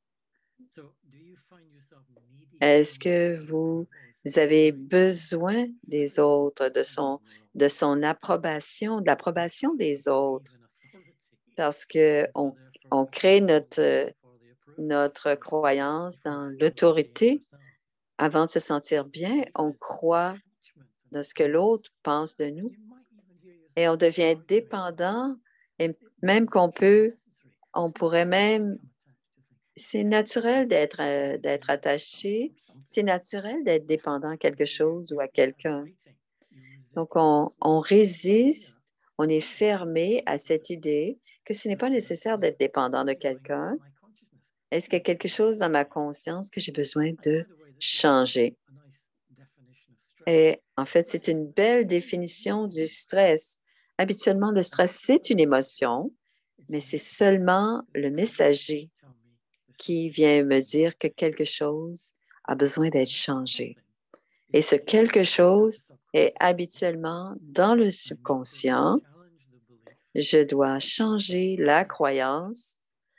Est-ce que vous avez besoin des autres, de son approbation, de l'approbation des autres? Parce qu'on crée notre croyance dans l'autorité. Avant de se sentir bien, on croit dans ce que l'autre pense de nous et on devient dépendant et même on pourrait même, c'est naturel d'être attaché, c'est naturel d'être dépendant à quelque chose ou à quelqu'un. Donc, on résiste, on est fermé à cette idée que ce n'est pas nécessaire d'être dépendant de quelqu'un. Est-ce qu'il y a quelque chose dans ma conscience que j'ai besoin de changer? Et en fait, c'est une belle définition du stress. Habituellement, le stress, c'est une émotion, mais c'est seulement le messager qui vient me dire que quelque chose a besoin d'être changé. Et ce quelque chose est habituellement dans le subconscient. Je dois changer la croyance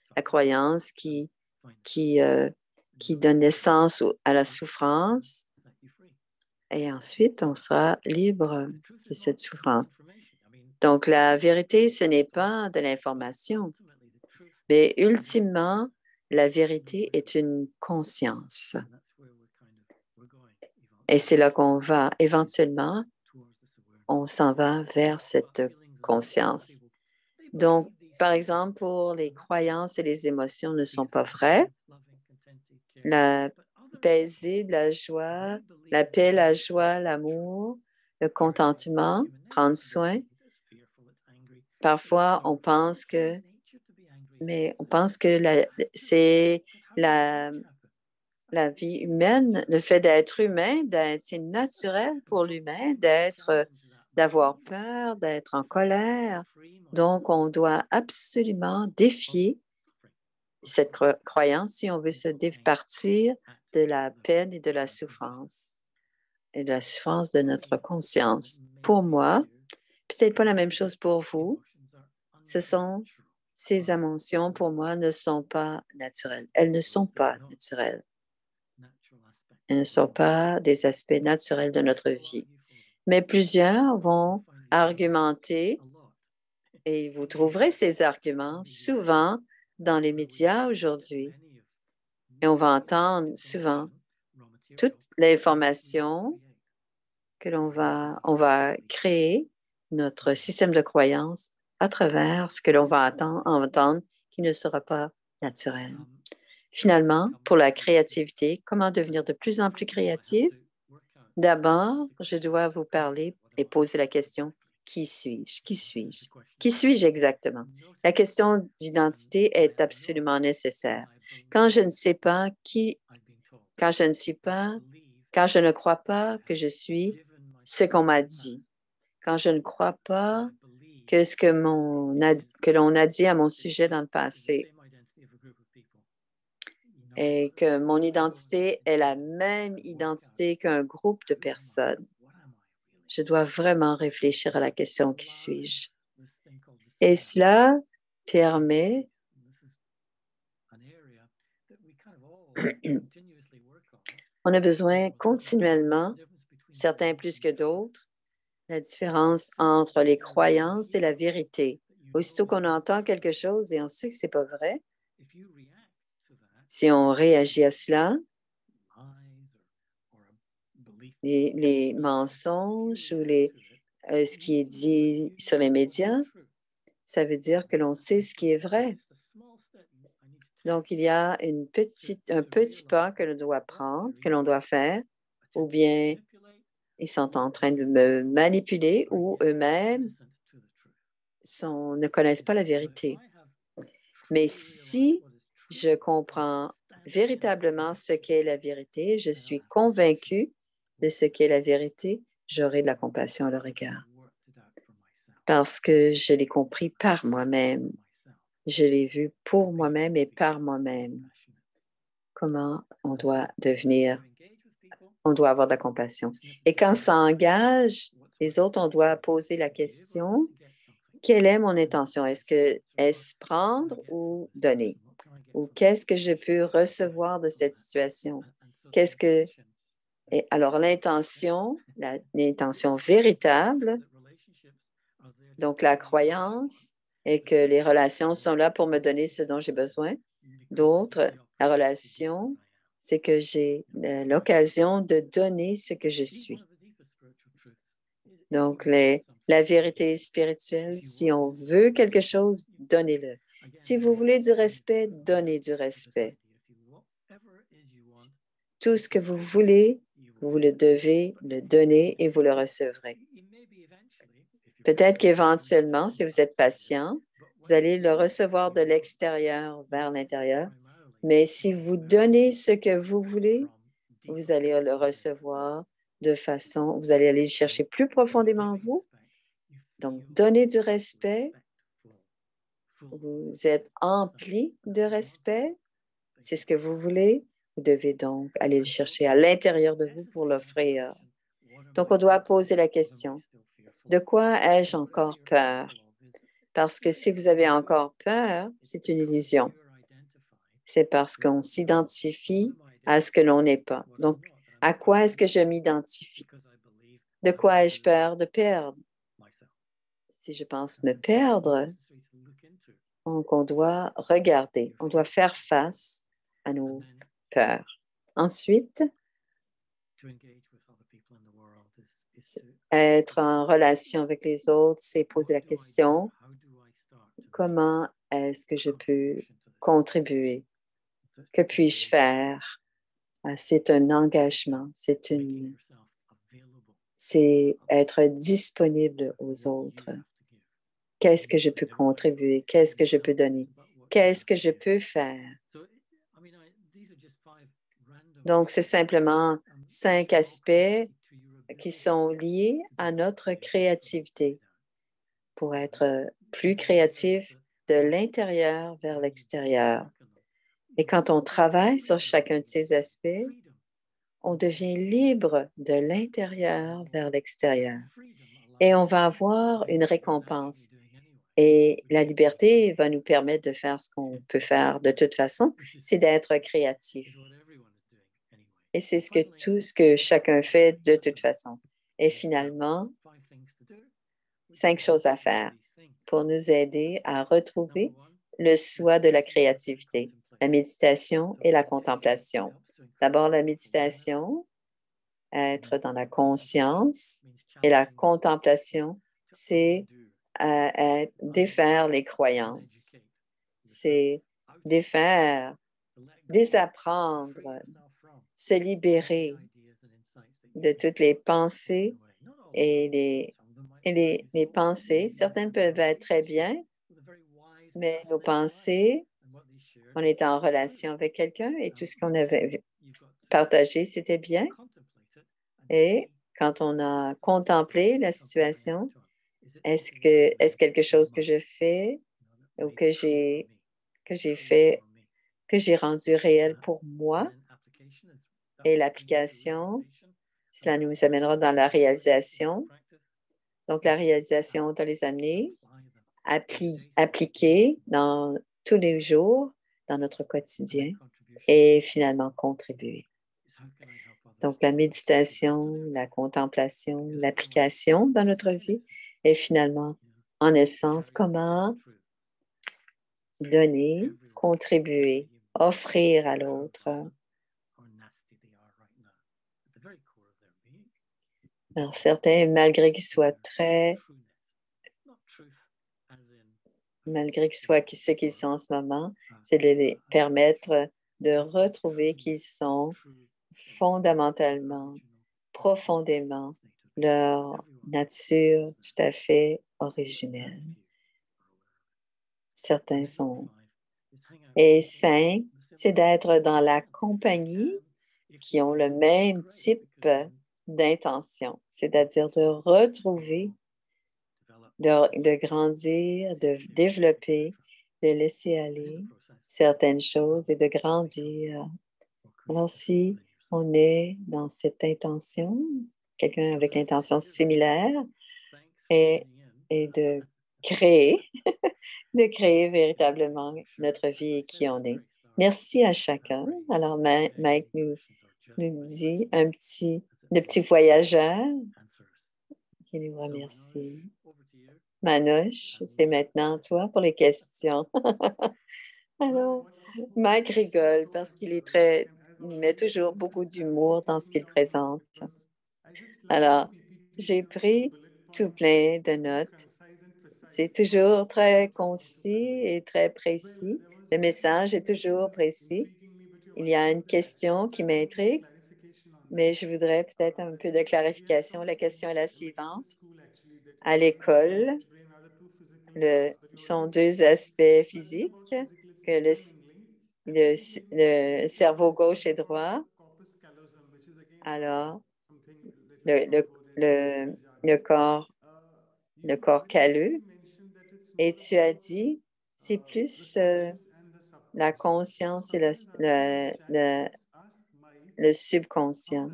qui donne naissance à la souffrance. Et ensuite, on sera libre de cette souffrance. Donc, la vérité, ce n'est pas de l'information, mais ultimement, la vérité est une conscience. Et c'est là qu'on va. Éventuellement, on s'en va vers cette conscience. Donc, par exemple, pour les croyances et les émotions ne sont pas vraies. La paisible, la joie, la paix, la joie, l'amour, le contentement, prendre soin. Parfois, on pense que c'est la vie humaine, le fait d'être humain, c'est naturel pour l'humain d'avoir peur, d'être en colère. Donc, on doit absolument défier cette croyance si on veut se départir de la peine et de la souffrance de notre conscience. Pour moi, peut-être pas la même chose pour vous, ces émotions pour moi ne sont pas naturelles. Elles ne sont pas naturelles. Elles ne sont pas des aspects naturels de notre vie. Mais plusieurs vont argumenter, et vous trouverez ces arguments souvent dans les médias aujourd'hui. Et on va entendre souvent toute l'information que on va créer notre système de croyance à travers ce que l'on va entendre qui ne sera pas naturel. Finalement, pour la créativité, comment devenir de plus en plus créatif? D'abord, je dois vous parler et poser la question, qui suis-je? Qui suis-je? Qui suis-je exactement? La question d'identité est absolument nécessaire. Quand je ne sais pas quand je ne crois pas que je suis ce qu'on m'a dit, quand je ne crois pas que ce que l'on a dit à mon sujet dans le passé, et que mon identité est la même identité qu'un groupe de personnes. Je dois vraiment réfléchir à la question qui suis-je? Et cela permet on a besoin continuellement, certains plus que d'autres, la différence entre les croyances et la vérité. Aussitôt qu'on entend quelque chose et on sait que ce n'est pas vrai, si on réagit à cela, les mensonges ou ce qui est dit sur les médias, ça veut dire que l'on sait ce qui est vrai. Donc, il y a un petit pas que l'on doit prendre, que l'on doit faire, ou bien ils sont en train de me manipuler ou eux-mêmes ne connaissent pas la vérité. Mais si je comprends véritablement ce qu'est la vérité, je suis convaincue de ce qu'est la vérité, j'aurai de la compassion à leur égard. Parce que je l'ai compris par moi-même. Je l'ai vu pour moi-même et par moi-même. Comment on doit avoir de la compassion. Et quand ça engage les autres, on doit poser la question, quelle est mon intention? Est-ce prendre ou donner? Ou qu'est-ce que je peux recevoir de cette situation? Alors, l'intention véritable, donc la croyance est que les relations sont là pour me donner ce dont j'ai besoin. D'autres, la relation, c'est que j'ai l'occasion de donner ce que je suis. Donc, la vérité spirituelle, si on veut quelque chose, donnez-le. Si vous voulez du respect, donnez du respect. Tout ce que vous voulez, vous le devez le donner et vous le recevrez. Peut-être qu'éventuellement, si vous êtes patient, vous allez le recevoir de l'extérieur vers l'intérieur. Mais si vous donnez ce que vous voulez, vous allez le recevoir vous allez aller le chercher plus profondément en vous. Donc, donnez du respect. Vous êtes empli de respect. C'est ce que vous voulez. Vous devez donc aller le chercher à l'intérieur de vous pour l'offrir. Donc, on doit poser la question, de quoi ai-je encore peur? Parce que si vous avez encore peur, c'est une illusion. C'est parce qu'on s'identifie à ce que l'on n'est pas. Donc, à quoi est-ce que je m'identifie? De quoi ai-je peur de perdre? Si je pense me perdre, donc on doit regarder, on doit faire face à nos peurs. Ensuite, être en relation avec les autres, c'est poser la question, comment est-ce que je peux contribuer? Que puis-je faire? C'est un engagement, c'est être disponible aux autres. Qu'est-ce que je peux contribuer? Qu'est-ce que je peux donner? Qu'est-ce que je peux faire? Donc, c'est simplement 5 aspects qui sont liés à notre créativité pour être plus créatif de l'intérieur vers l'extérieur. Et quand on travaille sur chacun de ces aspects, on devient libre de l'intérieur vers l'extérieur. Et on va avoir une récompense. Et la liberté va nous permettre de faire ce qu'on peut faire de toute façon, c'est d'être créatif. Et c'est tout ce que chacun fait de toute façon. Et finalement, 5 choses à faire pour nous aider à retrouver le soi de la créativité, la méditation et la contemplation. D'abord, la méditation, être dans la conscience, et la contemplation, c'est défaire les croyances. C'est défaire, désapprendre, se libérer de toutes les pensées et les pensées. Certaines peuvent être très bien, mais nos pensées, on est en relation avec quelqu'un et tout ce qu'on avait partagé, c'était bien. Et quand on a contemplé la situation, est-ce quelque chose que je fais ou que j'ai fait, que j'ai rendu réel pour moi? Et l'application, cela nous amènera dans la réalisation. Donc, la réalisation doit les amener à appliquer dans tous les jours, dans notre quotidien et finalement contribuer. Donc, la méditation, la contemplation, l'application dans notre vie et finalement, en essence, comment donner, contribuer, offrir à l'autre. Alors, certains, malgré qu'ils soient ce qu'ils sont en ce moment, c'est de les permettre de retrouver qu'ils sont fondamentalement, profondément leur nature tout à fait originelle. Certains sont. Et 5, c'est d'être dans la compagnie qui ont le même type d'intention, c'est-à-dire de retrouver, de grandir, de développer, de laisser aller certaines choses et de grandir. Alors, si on est dans cette intention, quelqu'un avec l'intention similaire, et de créer, de créer véritablement notre vie et qui on est. Merci à chacun. Alors, Mike nous dit le petit voyageur qui nous remercie. Manouche, c'est maintenant toi pour les questions. Alors, Mike rigole parce qu'il met toujours beaucoup d'humour dans ce qu'il présente. Alors, j'ai pris tout plein de notes. C'est toujours très concis et très précis. Le message est toujours précis. Il y a une question qui m'intrigue, mais je voudrais peut-être un peu de clarification. La question est la suivante. À l'école, sont 2 aspects physiques, que le cerveau gauche et droit. Alors, le corps calleux. Et tu as dit, c'est plus la conscience et le subconscient.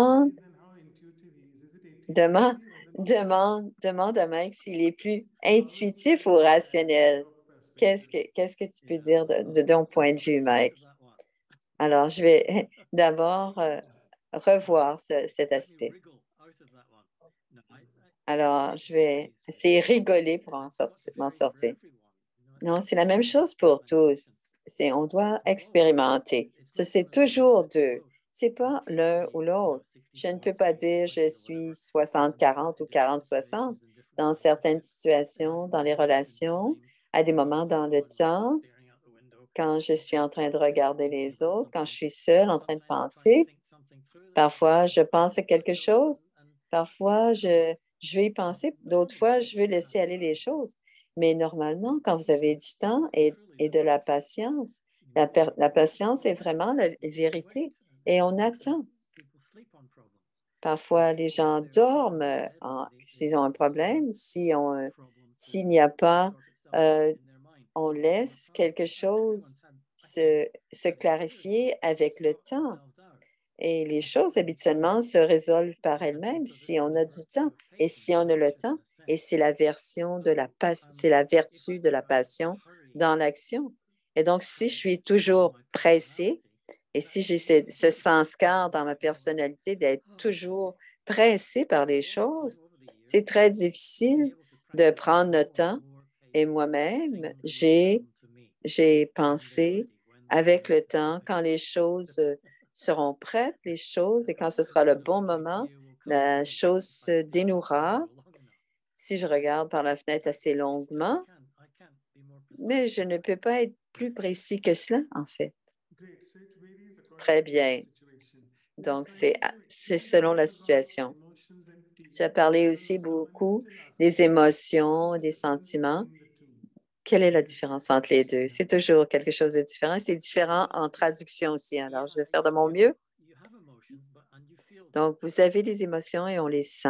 Demande à Mike s'il est plus intuitif ou rationnel. Qu'est-ce que tu peux dire de ton point de vue, Mike? Alors, je vais d'abord revoir cet aspect. Alors, je vais essayer de rigoler pour m'en sortir. Non, c'est la même chose pour tous. On doit expérimenter. C'est toujours 2. Ce n'est pas l'un ou l'autre. Je ne peux pas dire je suis 60-40 ou 40-60. Dans certaines situations, dans les relations, à des moments dans le temps, quand je suis en train de regarder les autres, quand je suis seule en train de penser, parfois je pense à quelque chose, parfois je vais y penser, d'autres fois je veux laisser aller les choses. Mais normalement, quand vous avez du temps et de la patience, la patience est vraiment la vérité et on attend. Parfois, les gens dorment s'ils ont un problème, s'il n'y a pas, on laisse quelque chose se clarifier avec le temps. Et les choses, habituellement, se résolvent par elles-mêmes si on a du temps. Et si on a le temps, et c'est la c'est la vertu de la passion dans l'action. Et donc, si je suis toujours pressée, et si j'ai ce sens-car dans ma personnalité d'être toujours pressée par les choses, c'est très difficile de prendre le temps. Et moi-même, j'ai pensé avec le temps, quand les choses seront prêtes, les choses, et quand ce sera le bon moment, la chose se dénouera si je regarde par la fenêtre assez longuement, mais je ne peux pas être plus précis que cela, en fait. Très bien. Donc, c'est selon la situation. Tu as parlé aussi beaucoup des émotions, des sentiments. Quelle est la différence entre les deux? C'est toujours quelque chose de différent. C'est différent en traduction aussi. Alors, je vais faire de mon mieux. Donc, vous avez des émotions et on les sent.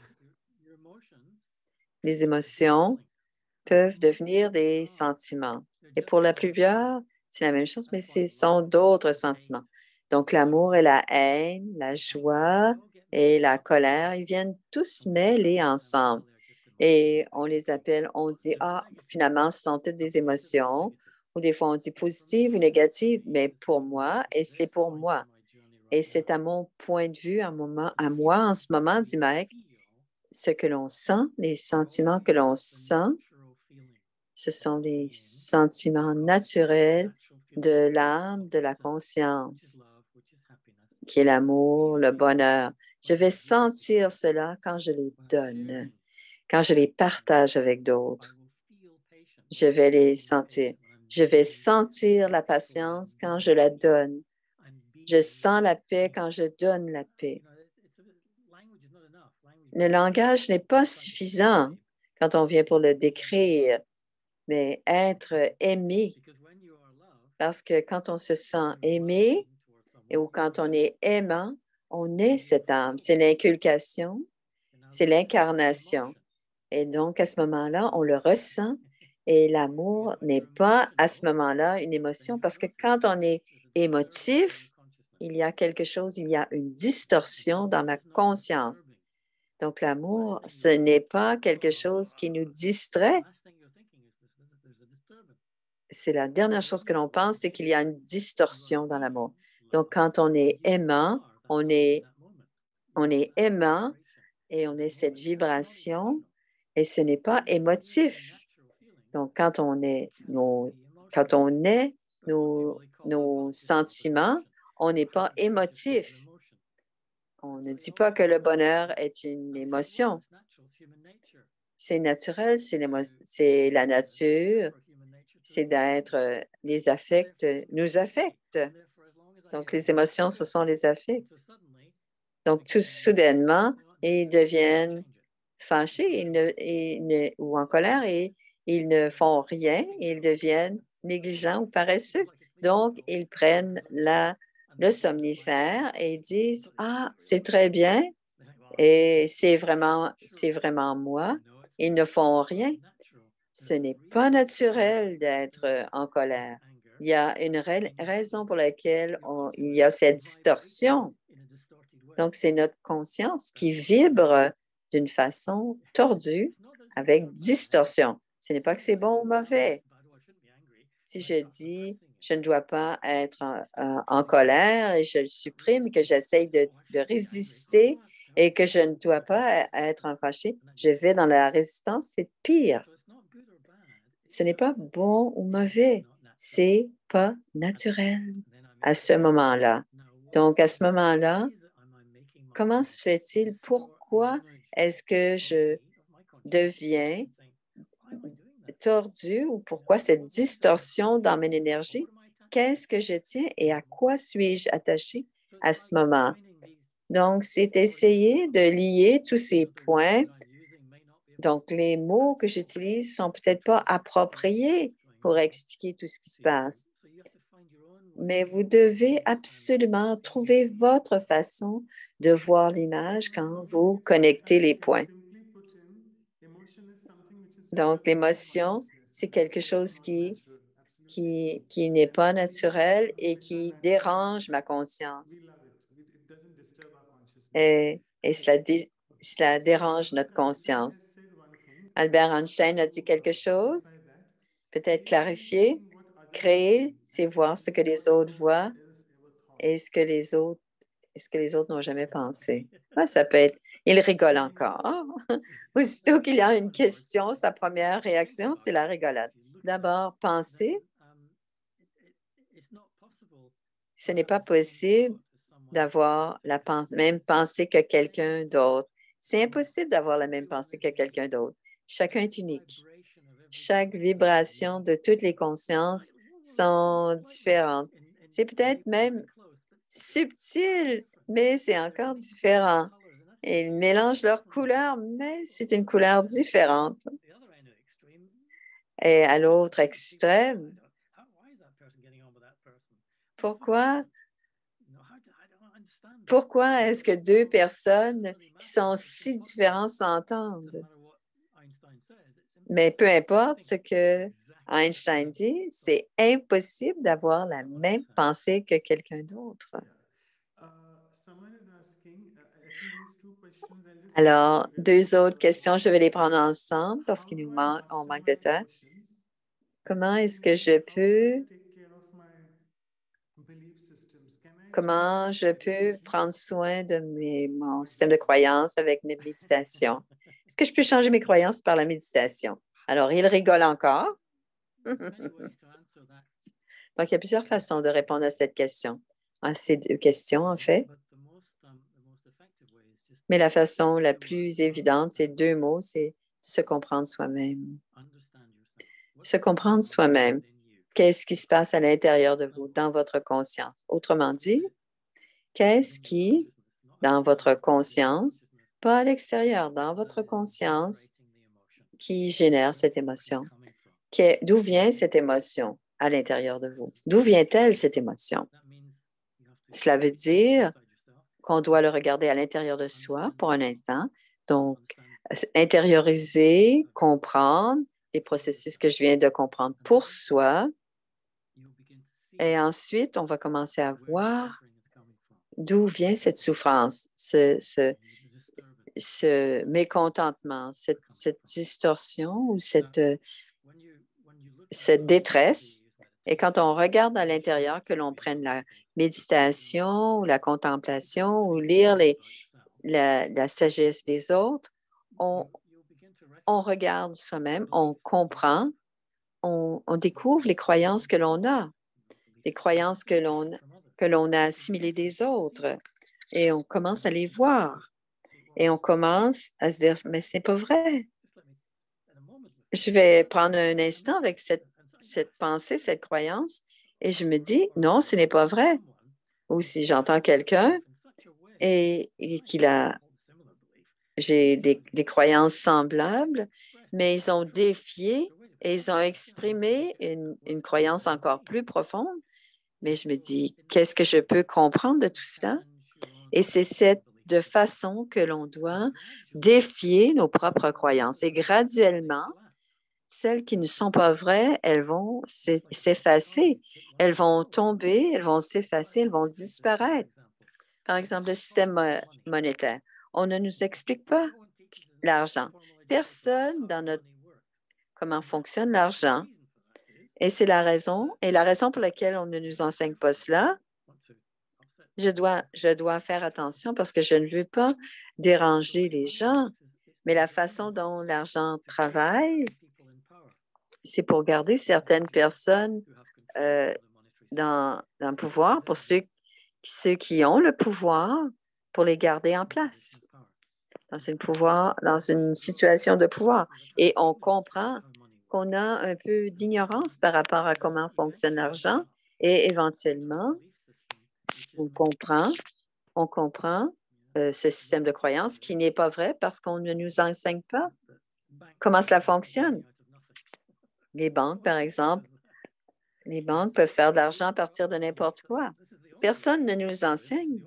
Les émotions peuvent devenir des sentiments. Et pour la plupart, c'est la même chose, mais ce sont d'autres sentiments. Donc, l'amour et la haine, la joie et la colère, ils viennent tous mêler ensemble. Et on les appelle, on dit, ah, finalement, ce sont toutes des émotions. Ou des fois, on dit positives ou négatives, mais pour moi, et c'est pour moi. Et c'est à mon point de vue, à moi, en ce moment, dit Mike, ce que l'on sent, les sentiments que l'on sent, ce sont les sentiments naturels de l'âme, de la conscience, qui est l'amour, le bonheur. Je vais sentir cela quand je les donne, quand je les partage avec d'autres. Je vais les sentir. Je vais sentir la patience quand je la donne. Je sens la paix quand je donne la paix. Le langage n'est pas suffisant quand on vient pour le décrire, mais être aimé, parce que quand on se sent aimé ou quand on est aimant, on est cette âme. C'est l'inculcation, c'est l'incarnation. Et donc, à ce moment-là, on le ressent et l'amour n'est pas à ce moment-là une émotion parce que quand on est émotif, il y a quelque chose, il y a une distorsion dans la conscience. Donc, l'amour, ce n'est pas quelque chose qui nous distrait. C'est la dernière chose que l'on pense, c'est qu'il y a une distorsion dans l'amour. Donc, quand on est aimant, on est aimant et on est cette vibration et ce n'est pas émotif. Donc, quand on est nos sentiments, on n'est pas émotif. On ne dit pas que le bonheur est une émotion. C'est naturel, c'est la nature, c'est d'être, les affects nous affectent. Donc, les émotions, ce sont les affects. Donc, tout soudainement, ils deviennent fâchés ou en colère et ils ne font rien, ils deviennent négligents ou paresseux. Donc, ils prennent le somnifère et ils disent, ah, c'est très bien et c'est vraiment moi. Ils ne font rien. Ce n'est pas naturel d'être en colère. Il y a une raison pour laquelle il y a cette distorsion. Donc, c'est notre conscience qui vibre d'une façon tordue avec distorsion. Ce n'est pas que c'est bon ou mauvais. Si je dis, je ne dois pas être en colère et je le supprime, que j'essaye de résister et que je ne dois pas être fâché, je vais dans la résistance, c'est pire. Ce n'est pas bon ou mauvais, c'est pas naturel à ce moment-là. Donc, à ce moment-là, comment se fait-il? Pourquoi est-ce que je deviens tordu ou pourquoi cette distorsion dans mon énergie? Qu'est-ce que je tiens et à quoi suis-je attaché à ce moment? Donc, c'est essayer de lier tous ces points. Donc, les mots que j'utilise sont peut-être pas appropriés pour expliquer tout ce qui se passe. Mais vous devez absolument trouver votre façon de voir l'image quand vous connectez les points. Donc, l'émotion, c'est quelque chose qui qui n'est pas naturel et qui dérange ma conscience. Et cela dérange notre conscience. Albert Einstein a dit quelque chose, peut-être clarifier. Créer, c'est voir ce que les autres voient et ce que les autres n'ont jamais pensé. Ouais, ça peut être, il rigole encore. Aussitôt qu'il y a une question, sa première réaction, c'est la rigolade. D'abord, penser. Ce n'est pas possible d'avoir la même pensée que quelqu'un d'autre. C'est impossible d'avoir la même pensée que quelqu'un d'autre. Chacun est unique. Chaque vibration de toutes les consciences sont différentes. C'est peut-être même subtil, mais c'est encore différent. Ils mélangent leurs couleurs, mais c'est une couleur différente. Et à l'autre extrême, pourquoi est-ce que deux personnes qui sont si différentes s'entendent? Mais peu importe ce que Einstein dit, c'est impossible d'avoir la même pensée que quelqu'un d'autre. Alors, deux autres questions, je vais les prendre ensemble parce qu'on manque de temps. Comment est-ce que je peux prendre soin de mon système de croyances avec mes méditations? Est-ce que je peux changer mes croyances par la méditation? Alors, il rigole encore. Donc, il y a plusieurs façons de répondre à cette question, à ces deux questions, en fait. Mais la façon la plus évidente, c'est deux mots, c'est se comprendre soi-même. Se comprendre soi-même. Qu'est-ce qui se passe à l'intérieur de vous, dans votre conscience? Autrement dit, qu'est-ce qui, dans votre conscience, pas à l'extérieur, dans votre conscience, qui génère cette émotion? D'où vient cette émotion à l'intérieur de vous? D'où vient-elle, cette émotion? Cela veut dire qu'on doit le regarder à l'intérieur de soi pour un instant. Donc, intérioriser, comprendre les processus que je viens de comprendre pour soi. Et ensuite, on va commencer à voir d'où vient cette souffrance, ce mécontentement, cette distorsion ou cette détresse. Et quand on regarde à l'intérieur, que l'on prenne la méditation ou la contemplation ou lire la sagesse des autres, on regarde soi-même, on comprend, on découvre les croyances que l'on a, les croyances que l'on a assimilées des autres. Et on commence à les voir. Et on commence à se dire, mais c'est pas vrai. Je vais prendre un instant avec cette pensée, cette croyance, et je me dis, non, ce n'est pas vrai. Ou si j'entends quelqu'un et j'ai des croyances semblables, mais ils ont défié et ils ont exprimé une croyance encore plus profonde. Mais je me dis, qu'est-ce que je peux comprendre de tout cela? Et c'est cette façon que l'on doit défier nos propres croyances. Et graduellement, celles qui ne sont pas vraies, elles vont s'effacer, elles vont tomber, elles vont s'effacer, elles vont disparaître. Par exemple, le système monétaire. On ne nous explique pas l'argent. Personne dans comment fonctionne l'argent. Et c'est la raison pour laquelle on ne nous enseigne pas cela. Je dois faire attention parce que je ne veux pas déranger les gens, mais la façon dont l'argent travaille, c'est pour garder certaines personnes dans le pouvoir, pour ceux qui ont le pouvoir, pour les garder en place dans une situation de pouvoir. Et on comprend qu'on a un peu d'ignorance par rapport à comment fonctionne l'argent et éventuellement, on comprend ce système de croyance qui n'est pas vrai parce qu'on ne nous enseigne pas comment cela fonctionne. Les banques, par exemple, les banques peuvent faire de l'argent à partir de n'importe quoi. Personne ne nous enseigne.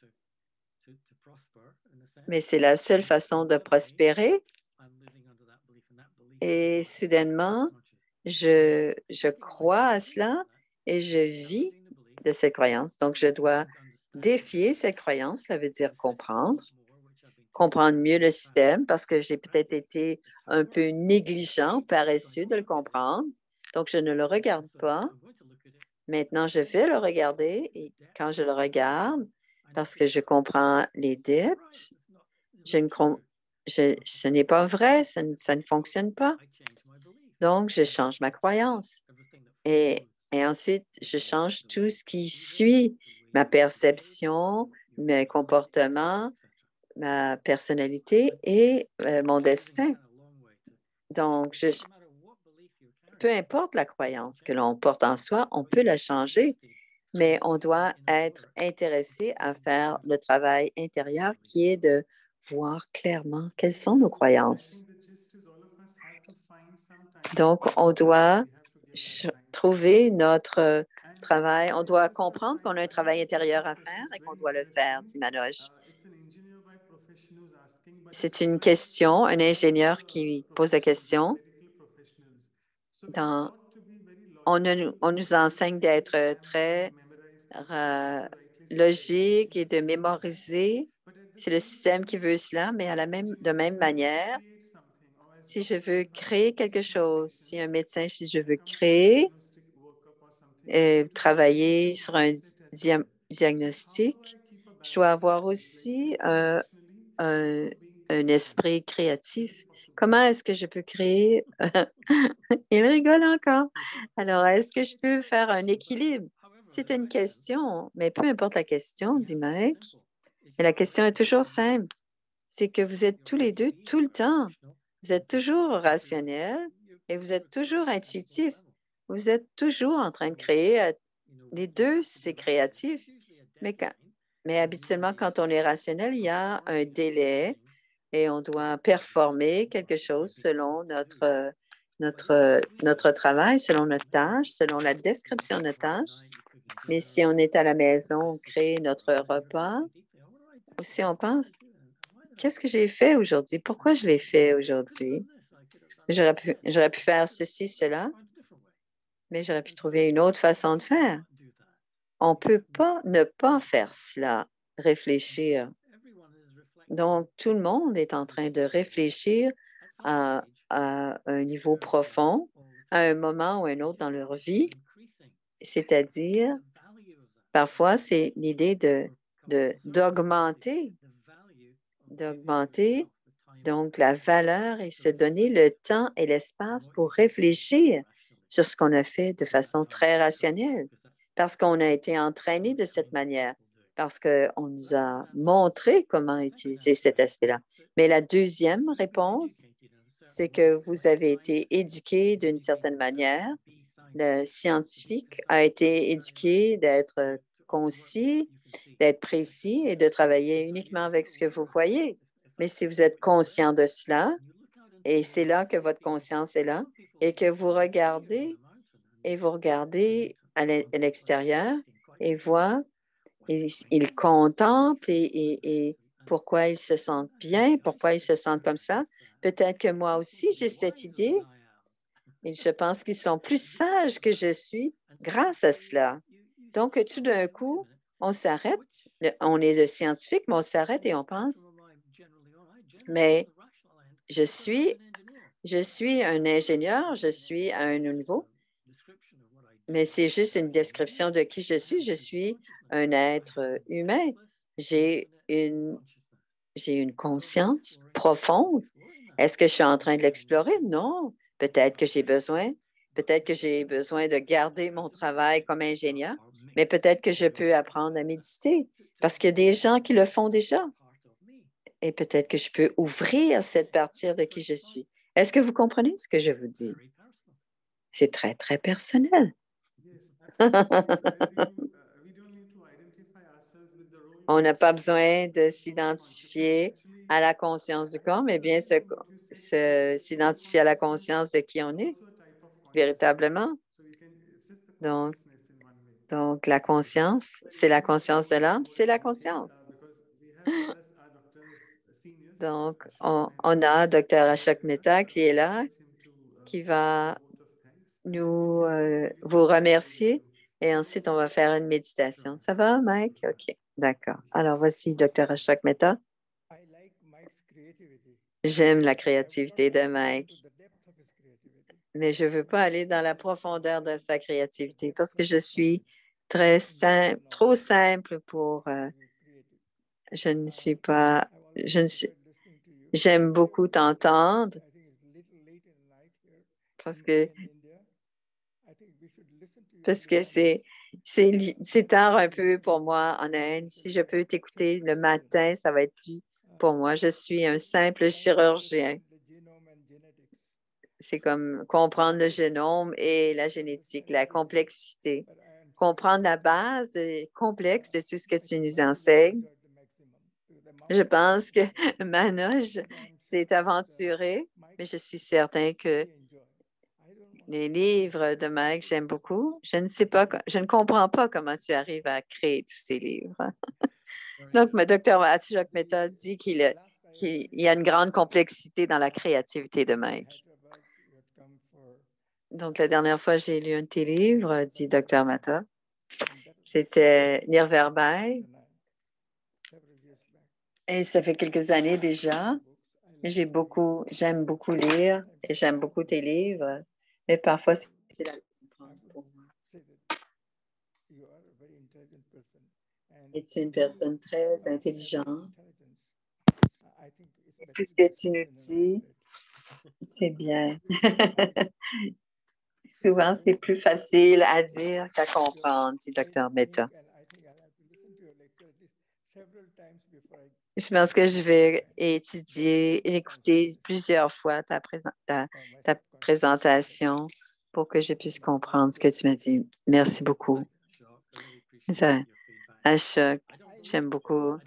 Mais c'est la seule façon de prospérer. Et soudainement, je crois à cela et je vis de cette croyance. Donc, je dois défier cette croyance, ça veut dire comprendre mieux le système parce que j'ai peut-être été un peu négligent, paresseux de le comprendre. Donc, je ne le regarde pas. Maintenant, je vais le regarder et quand je le regarde, parce que je comprends les dettes, ce n'est pas vrai, ça ne fonctionne pas. Donc, je change ma croyance. Et ensuite, je change tout ce qui suit ma perception, mes comportements, ma personnalité et mon destin. Donc, peu importe la croyance que l'on porte en soi, on peut la changer, mais on doit être intéressé à faire le travail intérieur qui est de voir clairement quelles sont nos croyances. Donc, on doit trouver notre travail. On doit comprendre qu'on a un travail intérieur à faire et qu'on doit le faire, dit Manoj. C'est une question, un ingénieur qui pose la question. On nous enseigne d'être très logique et de mémoriser. C'est le système qui veut cela, mais de même manière, si je veux créer quelque chose, si un médecin, si je veux créer, travailler sur un diagnostic, je dois avoir aussi un esprit créatif. Comment est-ce que je peux créer? Il rigole encore. Alors, est-ce que je peux faire un équilibre? C'est une question, mais peu importe la question, dit Mike. Et la question est toujours simple. C'est que vous êtes tous les deux tout le temps. Vous êtes toujours rationnel et vous êtes toujours intuitif. Vous êtes toujours en train de créer. Les deux, c'est créatif. Mais habituellement, quand on est rationnel, il y a un délai et on doit performer quelque chose selon notre travail, selon notre tâche, selon la description de notre tâche. Mais si on est à la maison, on crée notre repas. Si on pense, qu'est-ce que j'ai fait aujourd'hui? Pourquoi je l'ai fait aujourd'hui? J'aurais pu faire ceci, cela, mais j'aurais pu trouver une autre façon de faire. On ne peut pas ne pas faire cela, réfléchir. Donc, tout le monde est en train de réfléchir à un niveau profond, à un moment ou un autre dans leur vie, c'est-à-dire, parfois, c'est l'idée d'augmenter donc la valeur et se donner le temps et l'espace pour réfléchir sur ce qu'on a fait de façon très rationnelle, parce qu'on a été entraîné de cette manière, parce qu'on nous a montré comment utiliser cet aspect-là. Mais la deuxième réponse, c'est que vous avez été éduqué d'une certaine manière. Le scientifique a été éduqué d'être concis, d'être précis et de travailler uniquement avec ce que vous voyez. Mais si vous êtes conscient de cela, et c'est là que votre conscience est là, et que vous regardez à l'extérieur et voient, ils contemplent et pourquoi ils se sentent bien, pourquoi ils se sentent comme ça. Peut-être que moi aussi, j'ai cette idée et je pense qu'ils sont plus sages que je suis grâce à cela. Donc, tout d'un coup, on s'arrête, on est de scientifique, mais on s'arrête et on pense, mais je suis un ingénieur, je suis à un niveau, mais c'est juste une description de qui je suis. Je suis un être humain. J'ai une conscience profonde. Est-ce que je suis en train de l'explorer? Non. Peut-être que j'ai besoin de garder mon travail comme ingénieur, mais peut-être que je peux apprendre à méditer parce qu'il y a des gens qui le font déjà. Et peut-être que je peux ouvrir cette partie de qui je suis. Est-ce que vous comprenez ce que je vous dis? C'est très, très personnel. On n'a pas besoin de s'identifier à la conscience du corps, mais bien s'identifier à la conscience de qui on est, véritablement. Donc la conscience, c'est la conscience de l'âme, c'est la conscience. Donc, on a Dr. Ashok Mehta qui est là, qui va nous vous remercier et ensuite on va faire une méditation. Ça va, Mike? OK, d'accord. Alors voici Dr. Ashok Mehta. J'aime la créativité de Mike, mais je ne veux pas aller dans la profondeur de sa créativité parce que je suis très simple, trop simple pour... je ne suis pas... J'aime beaucoup t'entendre parce que c'est tard un peu pour moi en Inde. Si je peux t'écouter le matin, ça va être plus pour moi. Je suis un simple chirurgien. C'est comme comprendre le génome et la génétique, la complexité. Comprendre la base complexe de tout ce que tu nous enseignes. Je pense que Manoj s'est aventuré, mais je suis certain que les livres de Mike, j'aime beaucoup. Je ne sais pas, je ne comprends pas comment tu arrives à créer tous ces livres. Donc, le docteur Ashok Mehta dit qu'il y a une grande complexité dans la créativité de Mike. Donc, la dernière fois, j'ai lu un de tes livres, dit Dr. Mehta. C'était Nirverbal. Et ça fait quelques années déjà. J'aime beaucoup lire et j'aime beaucoup tes livres. Mais parfois, c'est difficile à comprendre pour moi. Et tu es une personne très intelligente. Tout ce que tu nous dis, c'est bien. Souvent, c'est plus facile à dire qu'à comprendre, dit Dr. Mehta. Je pense que je vais étudier et écouter plusieurs fois ta présentation pour que je puisse comprendre ce que tu m'as dit. Merci beaucoup. Ashok, j'aime beaucoup.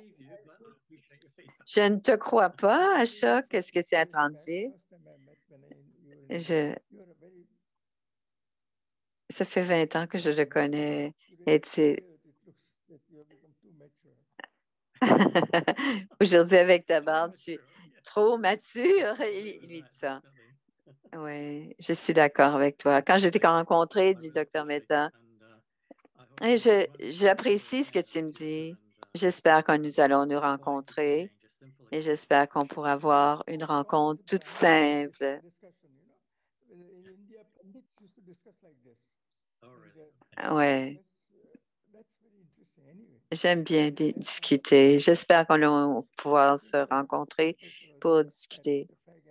Je ne te crois pas, Ashok. Qu'est-ce que tu es en train de dire? Ça fait 20 ans que je te connais et aujourd'hui, avec ta barbe, tu es trop mature. Il lui dit ça. Oui, je suis d'accord avec toi. Quand je t'ai rencontré, dit Dr. Mehta, et j'apprécie ce que tu me dis. J'espère que nous allons nous rencontrer et j'espère qu'on pourra avoir une rencontre toute simple. Oui. J'aime bien discuter. J'espère qu'on va pouvoir se rencontrer pour discuter.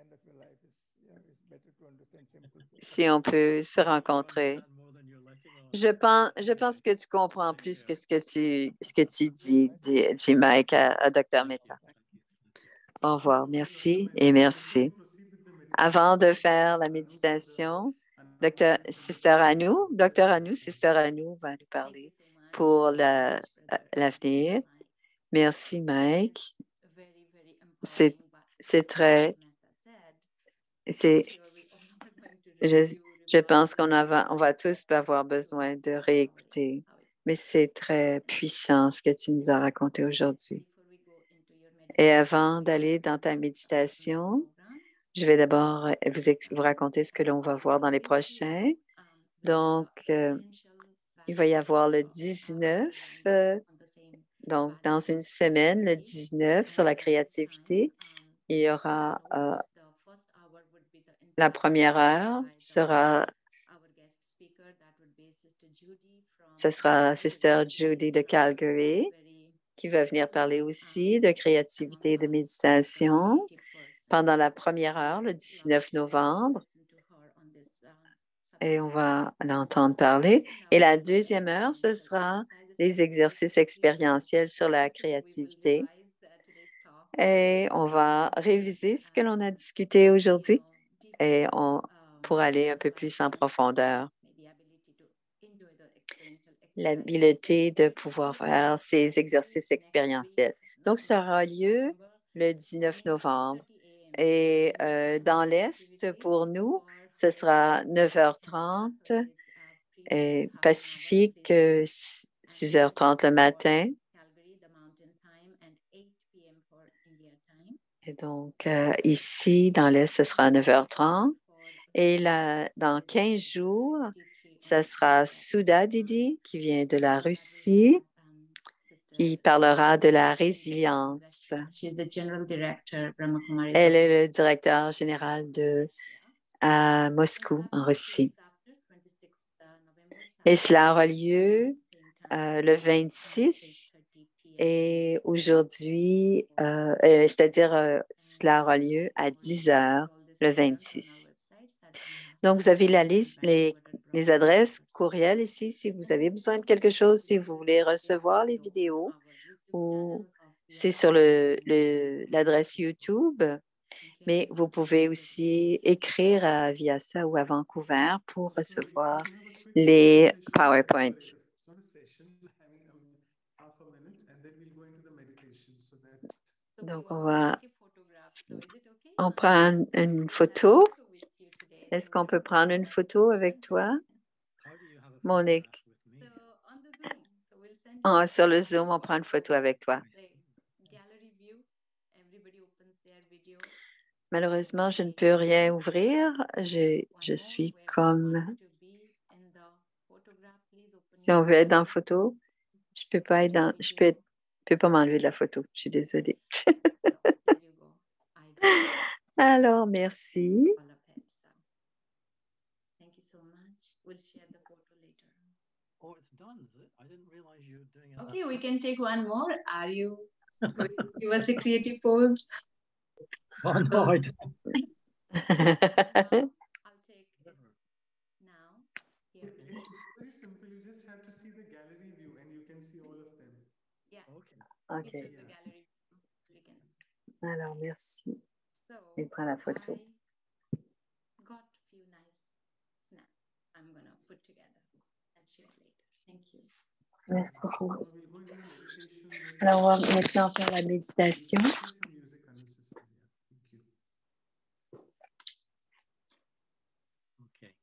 Si on peut se rencontrer. Je pense que tu comprends plus que ce que tu dis, dit Mike à Dr. Mehta. Au revoir. Merci et merci. Avant de faire la méditation, Sister Anou va nous parler pour l'avenir. Merci, Mike. C'est très... Je pense qu'on va tous avoir besoin de réécouter, mais c'est très puissant ce que tu nous as raconté aujourd'hui. Et avant d'aller dans ta méditation, je vais d'abord vous raconter ce que l'on va voir dans les prochains. Donc, il va y avoir le 19, donc dans une semaine, le 19 sur la créativité. Il y aura la première heure ce sera Sister Judy de Calgary qui va venir parler aussi de créativité et de méditation pendant la première heure, le 19 novembre. Et on va l'entendre parler. Et la deuxième heure, ce sera les exercices expérientiels sur la créativité. Et on va réviser ce que l'on a discuté aujourd'hui et pour aller un peu plus en profondeur. L'habileté de pouvoir faire ces exercices expérientiels. Donc, ça aura lieu le 19 novembre. Et dans l'Est, pour nous, ce sera 9h30 et Pacifique, 6h30 le matin. Et donc, ici, dans l'Est, ce sera 9h30 Et là, dans 15 jours, ça sera Sudha Didi qui vient de la Russie, qui parlera de la résilience. Elle est le directeur général à Moscou, en Russie. Et cela aura lieu le 26 et aujourd'hui, c'est-à-dire cela aura lieu à 10 heures le 26. Donc, vous avez la liste, les adresses courriel ici si vous avez besoin de quelque chose, si vous voulez recevoir les vidéos ou c'est sur l'adresse YouTube. Mais vous pouvez aussi écrire à Vyasa ou à Vancouver pour recevoir les PowerPoints. Donc, on prend une photo. Est-ce qu'on peut prendre une photo avec toi, Monique? Sur le Zoom, on prend une photo avec toi. Malheureusement, je ne peux rien ouvrir. Je suis comme... Si on veut être dans la photo, je ne peux pas être dans... Je peux pas m'enlever de la photo. Je suis désolée. Alors, merci. Oh, it's done, is it? I didn't realize you were doing it. Okay, we can take one more. Are you going to give us a creative pose? Oh, no, I don't. I'll take this now. Here. It's very simple. You just have to see the gallery view and you can see all of them. Yeah. Okay. It's the gallery view. You can see. Alors, merci. So, Je prends la photo. I got a few nice snaps I'm going to put together and share later. Thank you. Merci beaucoup. Alors, on va maintenant faire la méditation. Okay.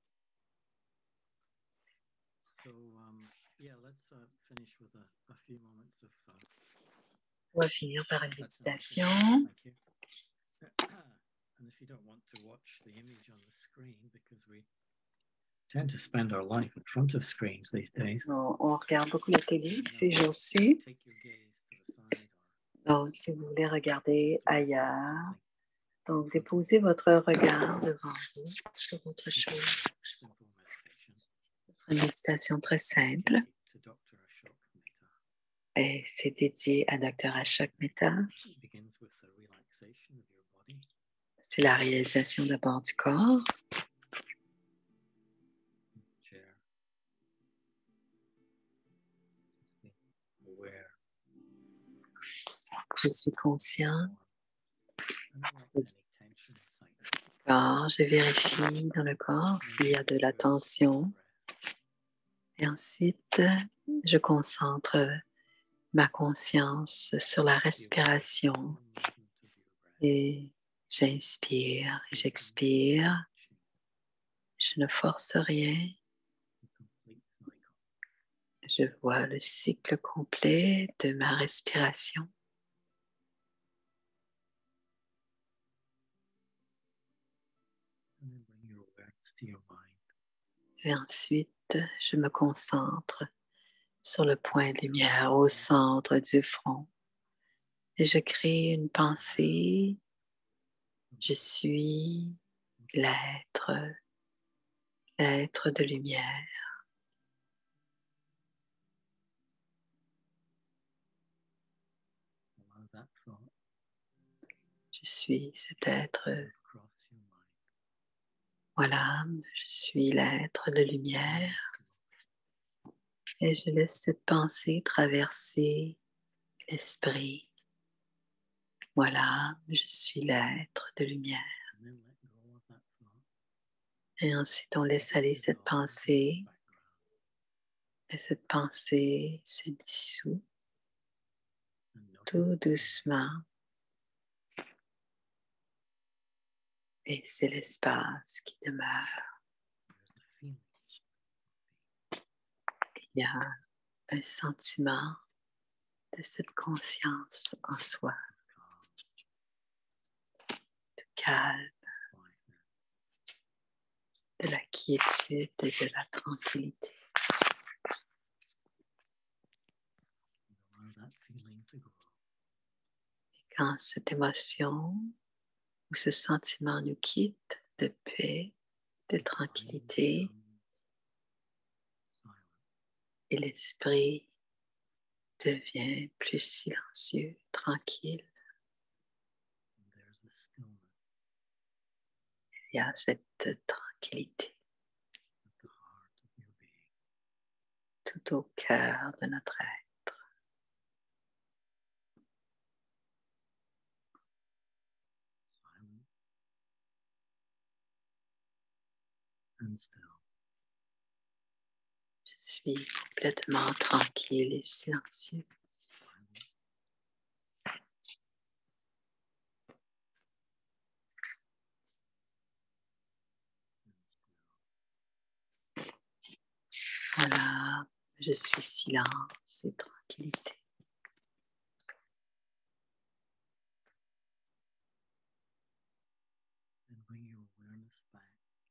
So, yeah, let's finish with a few moments of... On va finir par une méditation. Thank you. So, and if you don't want to watch the image on the screen, because we tend to spend our life in front of screens these days. On regarde beaucoup la télé ces jours-ci. Take your gaze to the side Donc, si vous voulez regarder ailleurs, donc déposez votre regard devant vous sur autre chose. simple meditation. Ce sera une méditation très simple To Dr. Ashok Mehta. et c'est dédié à Dr. Ashok Mehta. It begins with the relaxation of your body. C'est la réalisation d'abord du corps. Chair. Just be aware. Je suis conscient And not any tension or tightness. du corps. Je vérifie dans le corps s'il y a de la tension. Et ensuite, je concentre ma conscience sur la respiration et j'inspire et j'expire. Je ne force rien. Je vois le cycle complet de ma respiration. And then bring your awareness to your mind. Et ensuite, je me concentre sur le point de lumière au centre du front. Et je crée une pensée. Je suis l'être de lumière. Allow that thought Je suis cet être. to cross your mind. Voilà, je suis l'être de lumière. Et je laisse cette pensée traverser l'esprit. Voilà, je suis l'être de lumière. And then let go of that thought. Et ensuite, on laisse aller cette pensée. Background. Et cette pensée se dissout And notice tout doucement. Et c'est l'espace qui demeure. there's a feeling. Il y a un sentiment de cette conscience en soi, Calm, de calme, quietness. de la quiétude et de la tranquillité. Allow that feeling to grow. Et quand cette émotion ou ce sentiment nous quitte de paix, de tranquillité, Silent. et l'esprit devient plus silencieux, tranquille. And there's a stillness Il y a cette tranquillité at the heart of your being. tout au cœur de notre être. Silent and still. Je suis complètement tranquille et silencieux. Silent and still. Voilà, je suis silence et tranquillité. And bring your awareness back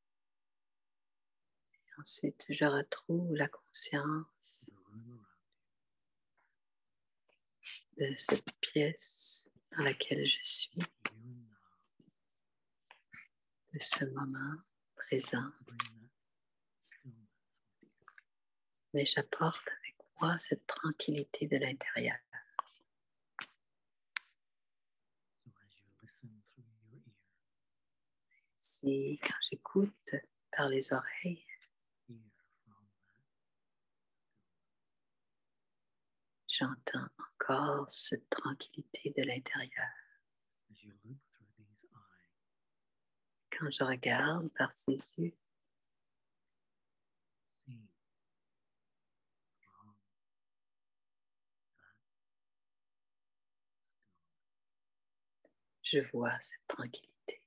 Ensuite, je retrouve la conscience to the room around de cette pièce dans laquelle je suis, you. Here and now. de ce moment présent. Bring that stillness with you. Mais j'apporte avec moi cette tranquillité de l'intérieur. So as you listen through your ears, Si quand j'écoute par les oreilles, hear from that stillness. j'entends encore cette tranquillité de l'intérieur. As you look through these eyes, Quand je regarde par ces yeux, see from that stillness. je vois cette tranquillité.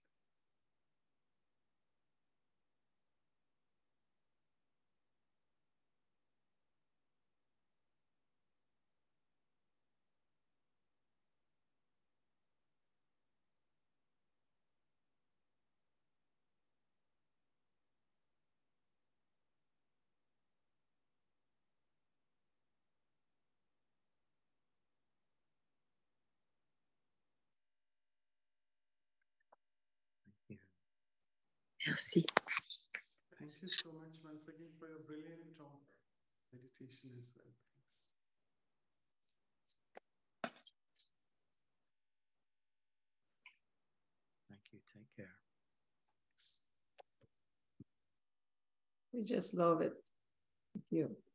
Thank you. Merci. Thank you so much once again for your brilliant talk, meditation as well. Thanks. Thank you. Take care. We just love it. Thank you.